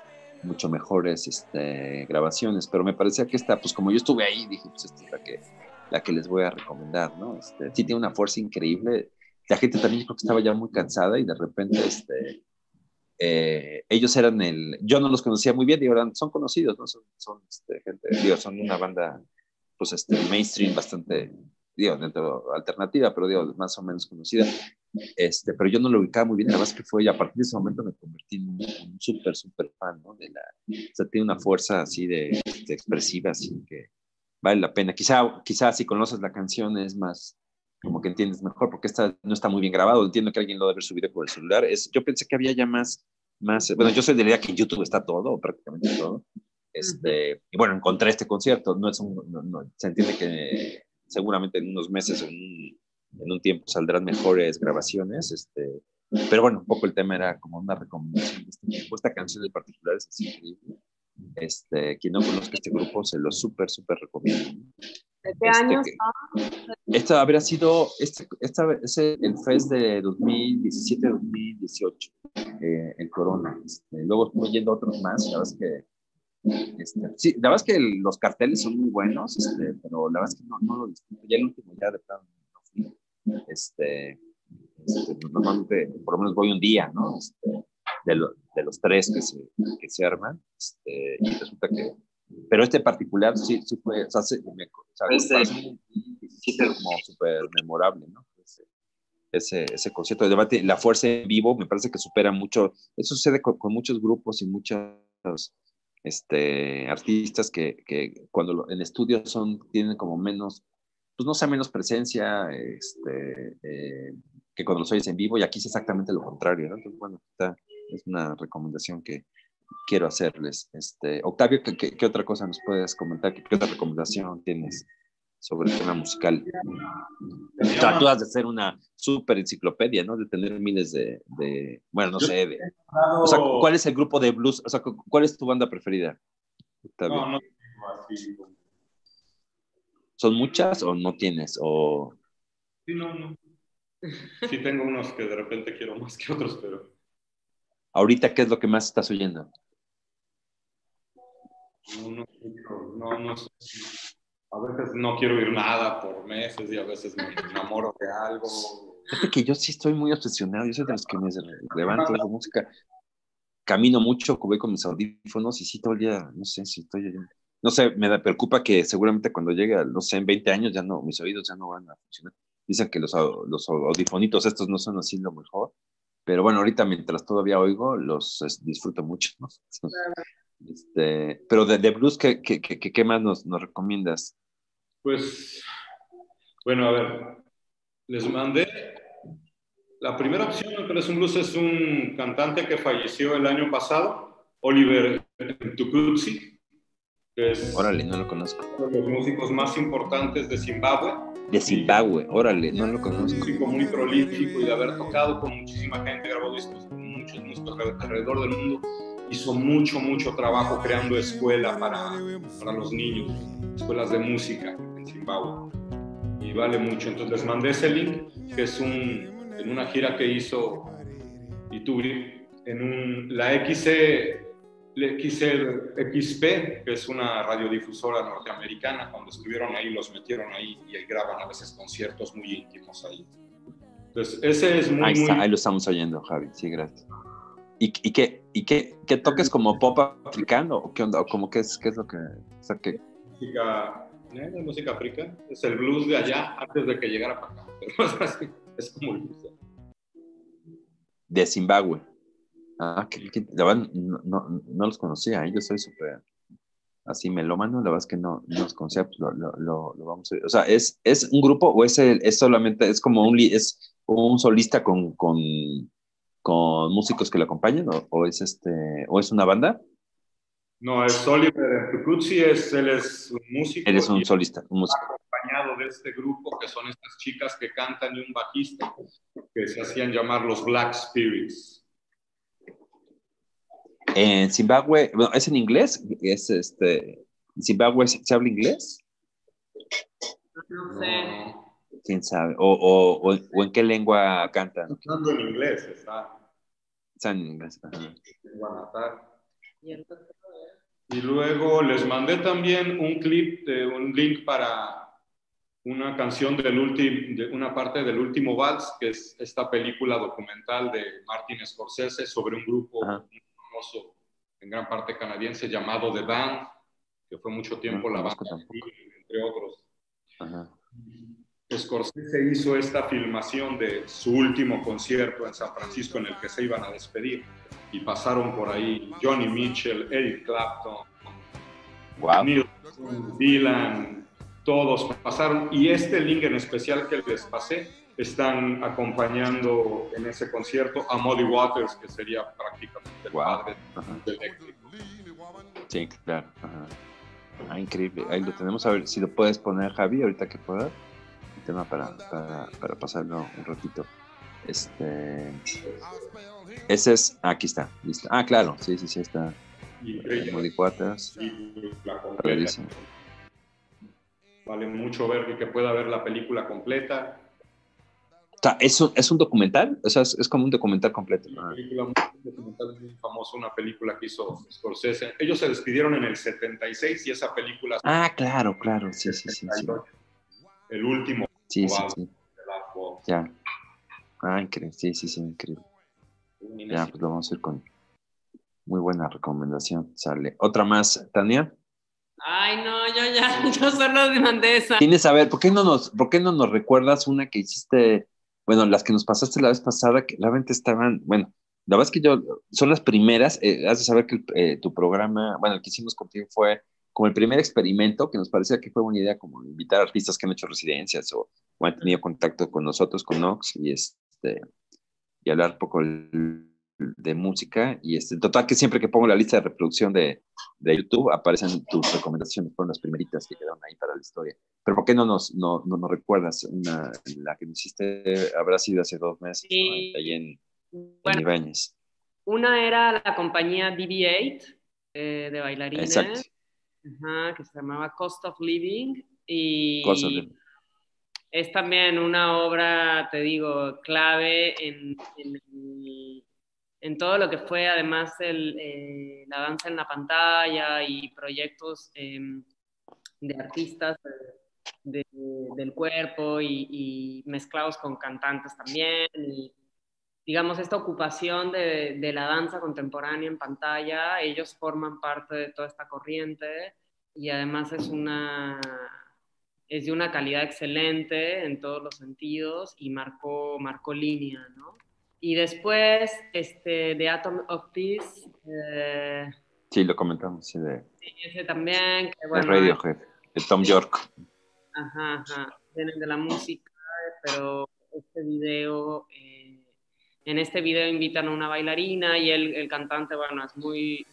grabaciones, pero me parecía que esta, pues como yo estuve ahí, dije, pues esta es la que les voy a recomendar, ¿no? Sí tiene una fuerza increíble. La gente también creo que estaba ya muy cansada y de repente ellos eran yo no los conocía muy bien, digo, son conocidos, ¿no? Son gente, digo, son una banda, pues mainstream bastante, digo, dentro alternativa, pero digo, más o menos conocida. Pero yo no lo ubicaba muy bien, la verdad es que fue, y a partir de ese momento me convertí en un súper, súper fan, ¿no? O sea, tiene una fuerza así de expresiva, así que vale la pena. Quizá si conoces la canción es más, como que entiendes mejor, porque esta no está muy bien grabado, entiendo que alguien lo debe haber subido por el celular. Yo pensé que había ya más, bueno, yo soy de la idea que en YouTube está todo, prácticamente todo. Y bueno, encontré este concierto, no, se entiende que seguramente en unos meses, en un tiempo saldrán mejores grabaciones, pero bueno, un poco el tema era como una recomendación de este grupo. Esta canción en particular es increíble. Quien no conozca este grupo se lo súper, súper recomiendo. ¿De qué años? Esta habría sido el FES de 2017-2018, el Corona. Luego estuve yendo a otros más, la verdad es que sí, la verdad es que los carteles son muy buenos, pero la verdad es que no lo disfruto. Ya el último ya de plano no fui. Normalmente por lo menos voy un día, ¿no? De los tres que se arman, y resulta que, pero este particular sí fue, o sea, sí fue como súper memorable, ¿no? Ese concierto de debate, la fuerza en vivo me parece que supera mucho, eso sucede con muchos grupos y muchos artistas que cuando en estudio tienen como menos, pues no sea menos presencia, que cuando los oyes en vivo, y aquí es exactamente lo contrario, ¿no? Entonces, bueno, es una recomendación que quiero hacerles. Octavio, ¿qué otra cosa nos puedes comentar? ¿Qué otra recomendación tienes sobre el tema musical? Tú has de ser una súper enciclopedia, ¿no? De tener miles bueno, no sé, o sea, ¿cuál es el grupo de blues? O sea, ¿cuál es tu banda preferida, Octavio? No, así. ¿Son muchas o no tienes? Sí, no. Sí tengo unos que de repente quiero más que otros, pero... ¿Ahorita qué es lo que más estás oyendo? No sé. A veces no quiero oír nada por meses y a veces me enamoro de algo. Fíjate que yo sí estoy muy obsesionado. Yo soy de los que me levanto de música. Camino mucho, voy con mis audífonos y sí todo el día, no sé si estoy oyendo. No sé, preocupa que seguramente cuando llegue, no sé, en 20 años mis oídos ya no van a funcionar. Dicen que los audifonitos estos no son así lo mejor. Pero bueno, ahorita mientras todavía oigo, los disfruto mucho, ¿no? Pero de blues, ¿qué más nos recomiendas? Pues, bueno, a ver, les mandé. La primera opción, pero es un blues, es un cantante que falleció el año pasado, Oliver Mtukudzi, que es Órale, no lo conozco. uno de los músicos más importantes de Zimbabue. De Zimbabue, órale, no lo conozco. Es un músico muy prolífico y de haber tocado con muchísima gente, grabó discos con muchos músicos alrededor del mundo. Hizo mucho trabajo creando escuela para los niños, escuelas de música en Zimbabue. Y vale mucho. Entonces les mandé ese link, que es en una gira que hizo Ituri, la XP, que es una radiodifusora norteamericana. Cuando estuvieron ahí, los metieron ahí y graban a veces conciertos muy íntimos ahí. Entonces, ese es ahí lo estamos oyendo, Javi. Sí, gracias. ¿Y qué toques como pop africano? ¿O qué onda? ¿O como qué es lo que...? O sea, ¿qué? Música africana. Es el blues de allá antes de que llegara para acá. Pero es como el blues de Zimbabue. La verdad no los conocía, yo soy súper así melómano, la verdad es que no los conocía, pues lo vamos a ver. O sea, ¿es un grupo o es solamente, es como un solista con músicos que lo acompañan o es una banda? No, es Oliver Mtukudzi, él es un músico. Él es un solista, un músico. Acompañado de este grupo que son estas chicas que cantan y un bajista que se hacían llamar los Black Spirits. En Zimbabue, bueno, ¿es en inglés? ¿En Zimbabue se habla inglés? No sé. ¿Quién sabe? ¿O en qué lengua cantan? Cantando en inglés, está en inglés. En Guanatar. Y luego les mandé también un link para una canción de una parte del Último Vals, que es esta película documental de Martin Scorsese sobre un grupo muy famoso, en gran parte canadiense, llamado The Band, que fue mucho tiempo la banda, entre otros. Ajá. Scorsese hizo esta filmación de su último concierto en San Francisco en el que se iban a despedir y pasaron por ahí Johnny Mitchell, Eric Clapton, Neil Dylan, todos pasaron, y este link en especial que les pasé están acompañando en ese concierto a Muddy Waters, que sería prácticamente el padre del éxito. Sí, claro. Ajá. Increíble, ahí lo tenemos, a ver si lo puedes poner, Javi, ahorita que pueda, el tema para pasarlo un ratito. Ese es, aquí está, listo. Claro, sí, está. Muddy Waters. vale mucho ver que pueda ver la película completa. O sea, ¿es un documental? O sea, es como un documental completo. Una película un documental muy famoso, una película que hizo Scorsese. Ellos se despidieron en el 76 y esa película... Claro, sí. El último. Sí. Ya. Increíble. Sí, increíble. Ya, pues lo vamos a ir con muy buena recomendación. Sale. ¿Otra más, Tania? Ay, no, yo solo mandé esa. Tienes, a ver, ¿por qué no nos recuerdas una que hiciste? Bueno, las que nos pasaste la vez pasada, que realmente estaban, bueno, la verdad es que son las primeras, has de saber que tu programa, bueno, el que hicimos contigo fue como el primer experimento, que nos parecía que fue una idea como invitar a artistas que han hecho residencias o han tenido contacto con nosotros, con Nox, y hablar un poco de música, y total que siempre que pongo la lista de reproducción de YouTube, aparecen tus recomendaciones, fueron las primeritas que quedaron ahí para la historia. Pero ¿por qué no nos recuerdas la que nos hiciste? Habrá sido hace 2 meses, sí. ¿no? Ahí en Bueno, Ibáñez. Una era la compañía DB8 de bailarines. Exacto. Que se llamaba Cost of Living, y Cost of Living. Es también una obra, te digo, clave en todo lo que fue además la danza en la pantalla y proyectos de artistas del cuerpo y mezclados con cantantes también. Y, digamos, esta ocupación de la danza contemporánea en pantalla, ellos forman parte de toda esta corriente y además es de una calidad excelente en todos los sentidos y marcó línea, ¿no? Y después, The Atom of Peace. Sí, lo comentamos, sí, ese también, que bueno. De Radiohead, de Tom York. Ajá, vienen de la música, pero en este video invitan a una bailarina y el cantante, bueno, es muy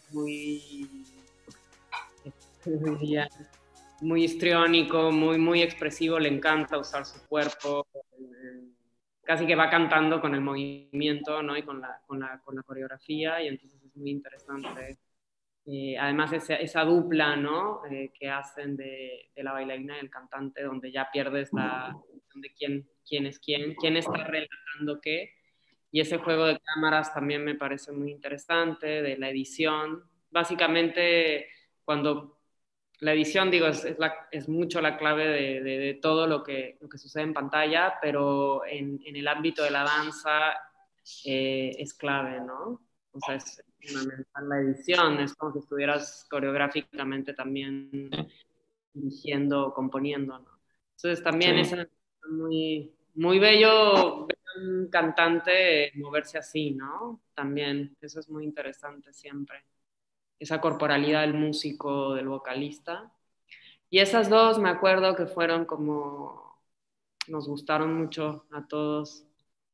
histriónico, muy expresivo, le encanta usar su cuerpo, casi que va cantando con el movimiento, ¿no? Y con la coreografía, y entonces es muy interesante. Además esa dupla, ¿no? Que hacen de la bailarina y el cantante, donde ya pierdes la noción de quién es quién está relatando qué, y ese juego de cámaras también me parece muy interesante, de la edición. Básicamente, cuando la edición, digo, es mucho la clave de todo lo que sucede en pantalla, pero en el ámbito de la danza es clave, ¿no? O sea, es fundamental la edición, es como si estuvieras coreográficamente también dirigiendo, componiendo, ¿no? Entonces también es muy, muy bello ver a un cantante moverse así, ¿no? También, eso es muy interesante siempre. Esa corporalidad del músico, del vocalista. Y esas dos me acuerdo que fueron como, nos gustaron mucho a todos.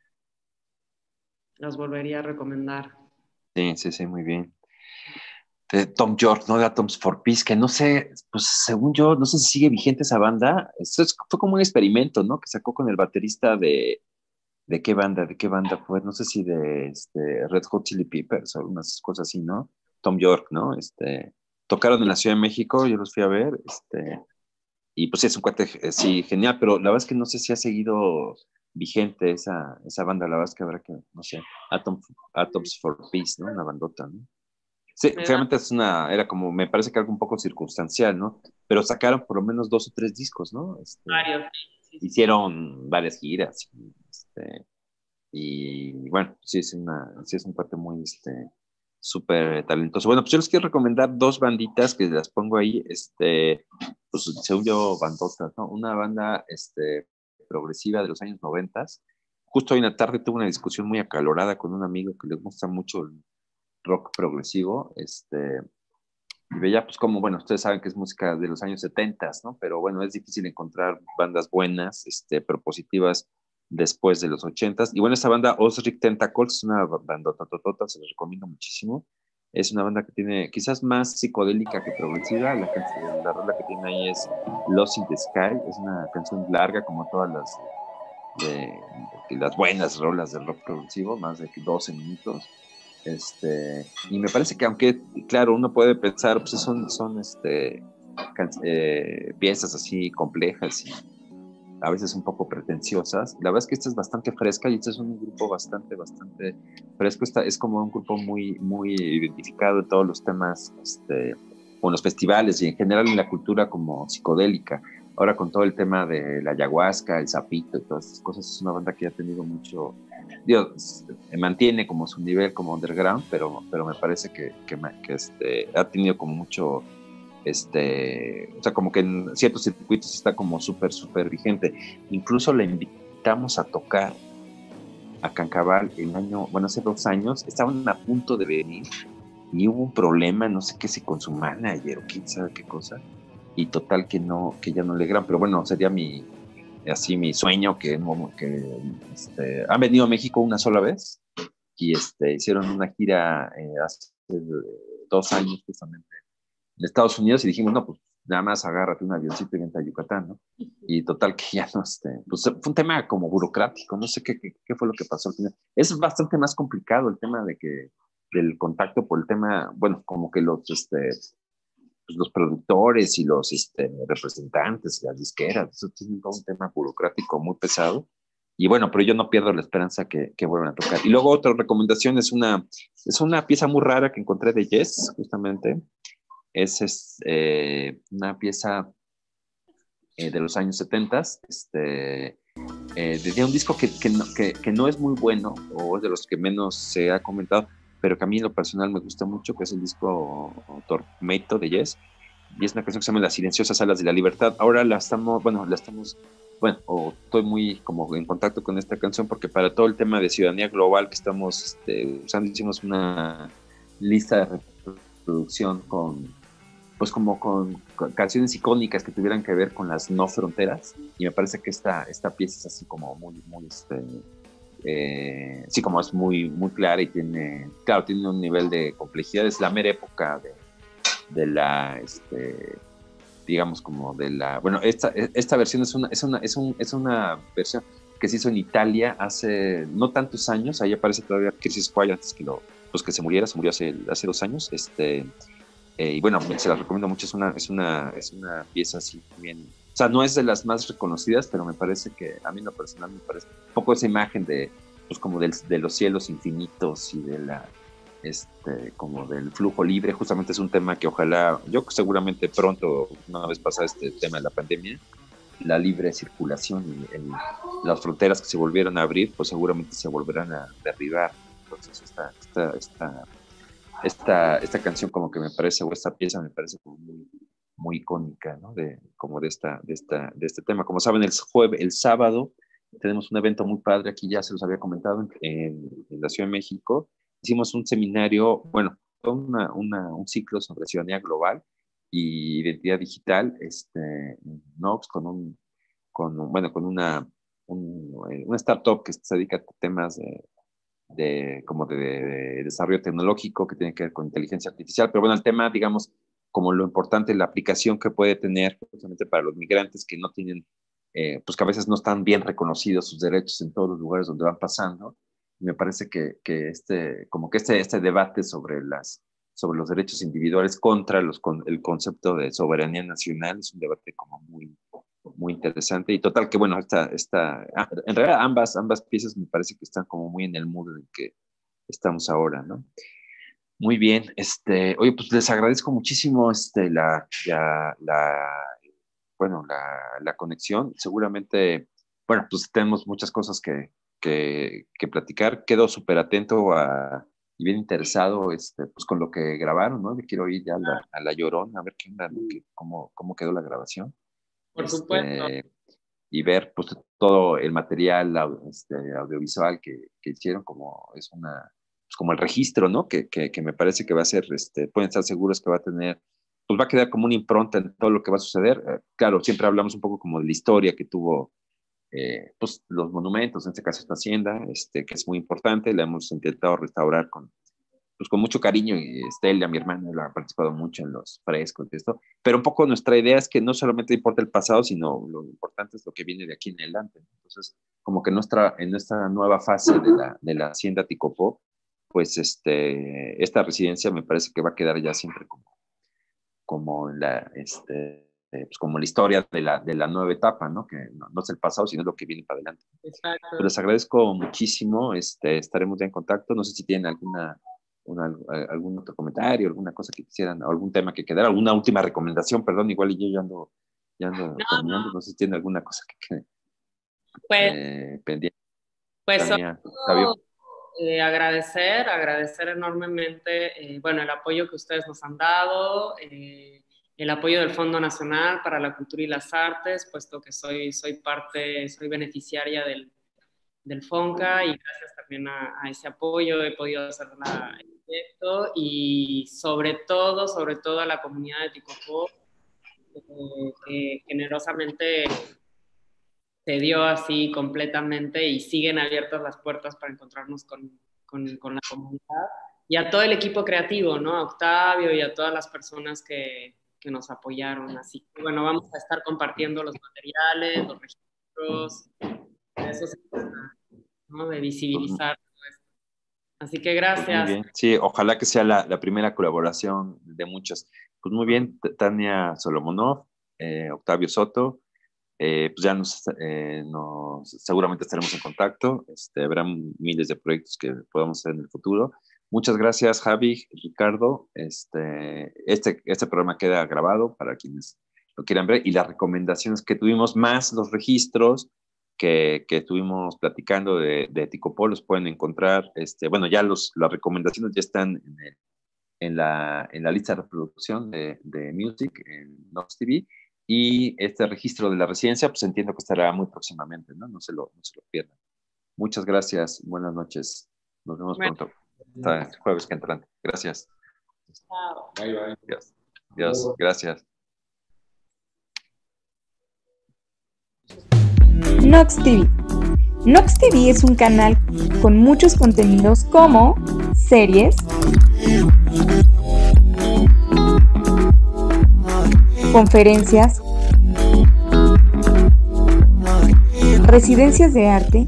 Las volvería a recomendar. Sí, muy bien. De Tom York, ¿no? De Atoms for Peace, que no sé, pues según yo, no sé si sigue vigente esa banda. Fue como un experimento, ¿no? Que sacó con el baterista ¿de qué banda fue? No sé si de Red Hot Chili Peppers o algunas cosas así, ¿no? Tom York, ¿no? Tocaron en la Ciudad de México, yo los fui a ver, y pues es un cuate, sí, genial, pero la verdad es que no sé si ha seguido vigente esa banda, la verdad es que habrá que, no sé, Atoms for Peace, ¿no? Una bandota, ¿no? Sí, realmente era como, me parece que algo un poco circunstancial, ¿no? Pero sacaron por lo menos 2 o 3 discos, ¿no? Varios. Sí. Hicieron varias giras, y bueno, sí es un cuate muy, súper talentoso. Bueno, pues yo les quiero recomendar 2 banditas que las pongo ahí, pues según yo, bandotas, ¿no? Una banda, progresiva de los años 90. Justo hoy en la tarde tuve una discusión muy acalorada con un amigo que le gusta mucho el rock progresivo, y veía pues como, bueno, ustedes saben que es música de los años 70, ¿no? Pero bueno, es difícil encontrar bandas buenas, propositivas después de los 80. Y bueno, esta banda Ozric Tentacles es una banda tototota, se les recomiendo muchísimo. Es una banda que tiene quizás más psicodélica que progresiva. La rola que tiene ahí es Lost in the Sky, es una canción larga como todas las buenas rolas del rock progresivo, más de 12 minutos. Y me parece que aunque, claro, uno puede pensar, pues son piezas así complejas y a veces un poco pretenciosas. La verdad es que esta es bastante fresca y este es un grupo bastante fresco. Es como un grupo muy identificado en todos los temas, con los festivales y en general en la cultura como psicodélica. Ahora con todo el tema de la ayahuasca, el sapito y todas estas cosas, es una banda que ha tenido mucho, Dios, mantiene como su nivel como underground, pero me parece que ha tenido como mucho, o sea, como que en ciertos circuitos está como súper vigente. Incluso le invitamos a tocar a Cancabal hace 2 años, estaban a punto de venir y hubo un problema, no sé qué, si con su manager o quién sabe qué cosa, y total que ya no le gran, pero bueno, sería mi sueño que han venido a México una sola vez y hicieron una gira hace 2 años justamente en Estados Unidos y dijimos, no, pues nada más agárrate un avioncito y vente a Yucatán, ¿no? Y total que ya no, pues fue un tema como burocrático, no sé qué fue lo que pasó al final. Es bastante más complicado el tema del contacto por el tema, bueno, como que pues los productores y los representantes, las disqueras, eso tiene todo un tema burocrático muy pesado. Y bueno, pero yo no pierdo la esperanza que vuelvan a tocar. Y luego otra recomendación es una pieza muy rara que encontré de Yes, justamente. Es una pieza de los años 70, de un disco que no es muy bueno, o es de los que menos se ha comentado, pero que a mí en lo personal me gusta mucho, que es el disco Tormento de Yes, y es una canción que se llama Las silenciosas alas de la libertad. Ahora o estoy muy como en contacto con esta canción porque para todo el tema de ciudadanía global que estamos usando, hicimos una lista de reproducción con canciones icónicas que tuvieran que ver con las no fronteras, y me parece que esta pieza es así como muy sí, como es muy clara y tiene un nivel de complejidad. Es la mera época de la digamos como de la, bueno, esta versión es una versión que se hizo en Italia hace no tantos años. Ahí aparece todavía Chris Squire antes que se murió hace 2 años. Y bueno, se la recomiendo mucho. Es una pieza así bien, o sea, no es de las más reconocidas, pero me parece que a mí en lo personal me parece un poco esa imagen de pues como de los cielos infinitos y de la como del flujo libre. Justamente es un tema que ojalá, yo seguramente pronto, una vez pasada este tema de la pandemia, la libre circulación y las fronteras que se volvieron a abrir, pues seguramente se volverán a derribar. Entonces esta canción como que me parece, o esta pieza me parece como muy icónica, ¿no? De este tema. Como saben, el sábado tenemos un evento muy padre, aquí ya se los había comentado, en la Ciudad de México. Hicimos un seminario, bueno, un ciclo sobre ciudadanía global y identidad digital, en Nox, con una startup que se dedica a temas de desarrollo tecnológico que tiene que ver con inteligencia artificial. Pero bueno, el tema, digamos, como lo importante, la aplicación que puede tener justamente para los migrantes que no tienen, pues que a veces no están bien reconocidos sus derechos en todos los lugares donde van pasando. Me parece que este debate sobre los derechos individuales contra el concepto de soberanía nacional es un debate como muy interesante. Y total que bueno, en realidad ambas piezas me parece que están como muy en el mood en el que estamos ahora, ¿no? Muy bien, oye, pues les agradezco muchísimo la conexión. Seguramente, bueno, pues tenemos muchas cosas que platicar. Quedo súper atento y bien interesado pues con lo que grabaron, ¿no? Yo quiero ir ya a la Llorona, a ver qué onda, cómo quedó la grabación. Por supuesto. Y ver pues todo el material audiovisual que hicieron, como el registro, ¿no? Que me parece que va a ser, pueden estar seguros que va a tener, pues va a quedar como una impronta en todo lo que va a suceder. Claro, siempre hablamos un poco como de la historia que tuvo, pues los monumentos, en este caso esta hacienda, que es muy importante, la hemos intentado restaurar con mucho cariño, y Estela, mi hermana, la ha participado mucho en los frescos y esto, pero un poco nuestra idea es que no solamente importa el pasado, sino lo importante es lo que viene de aquí en adelante. Entonces, como que en nuestra nueva fase de la Hacienda Ticopó, pues esta residencia me parece que va a quedar ya siempre como pues como la historia de la nueva etapa, ¿no? Que no es el pasado, sino lo que viene para adelante. Exacto. Pero les agradezco muchísimo, estaremos ya en contacto. No sé si tienen algún otro comentario, alguna cosa que quisieran, algún tema que quedara, alguna última recomendación, perdón, igual yo ya ando terminando, no sé si tienen alguna cosa que quede pendiente. Pues Tania, agradecer enormemente, bueno, el apoyo que ustedes nos han dado, el apoyo del Fondo Nacional para la Cultura y las Artes, puesto que soy beneficiaria del FONCA, y gracias también a ese apoyo he podido hacer el proyecto, y sobre todo a la comunidad de Ticopó, que generosamente se dio así completamente, y siguen abiertas las puertas para encontrarnos con la comunidad, y a todo el equipo creativo, ¿no? A Octavio y a todas las personas que nos apoyaron. Así que bueno, vamos a estar compartiendo los materiales, los registros, de eso se trata, ¿no? De visibilizar todo esto. Así que gracias. Muy bien. Sí, ojalá que sea la primera colaboración de muchas. Pues muy bien, Tania Solomonov, Octavio Soto, pues ya seguramente estaremos en contacto. Habrá miles de proyectos que podamos hacer en el futuro. Muchas gracias, Javi, Ricardo. Este programa queda grabado para quienes lo quieran ver, y las recomendaciones que tuvimos, más los registros que estuvimos platicando de Ticopó, los pueden encontrar. Bueno, ya las recomendaciones ya están en la lista de reproducción de Music en Nox TV, y este registro de la residencia, pues entiendo que estará muy próximamente, ¿no? No se lo pierdan. Muchas gracias, buenas noches. Nos vemos pronto. Hasta el jueves que entrante. Gracias. Chao. Bye, bye. Dios, gracias. Nox TV. Nox TV es un canal con muchos contenidos como series, conferencias, residencias de arte,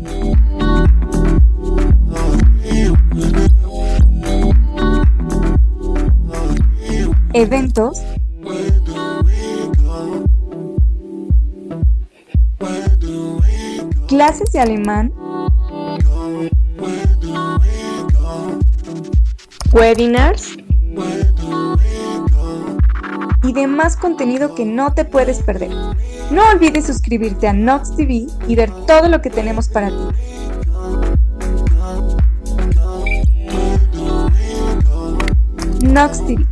eventos, clases de alemán, webinars y demás contenido que no te puedes perder. No olvides suscribirte a Nox TV y ver todo lo que tenemos para ti. Nox TV.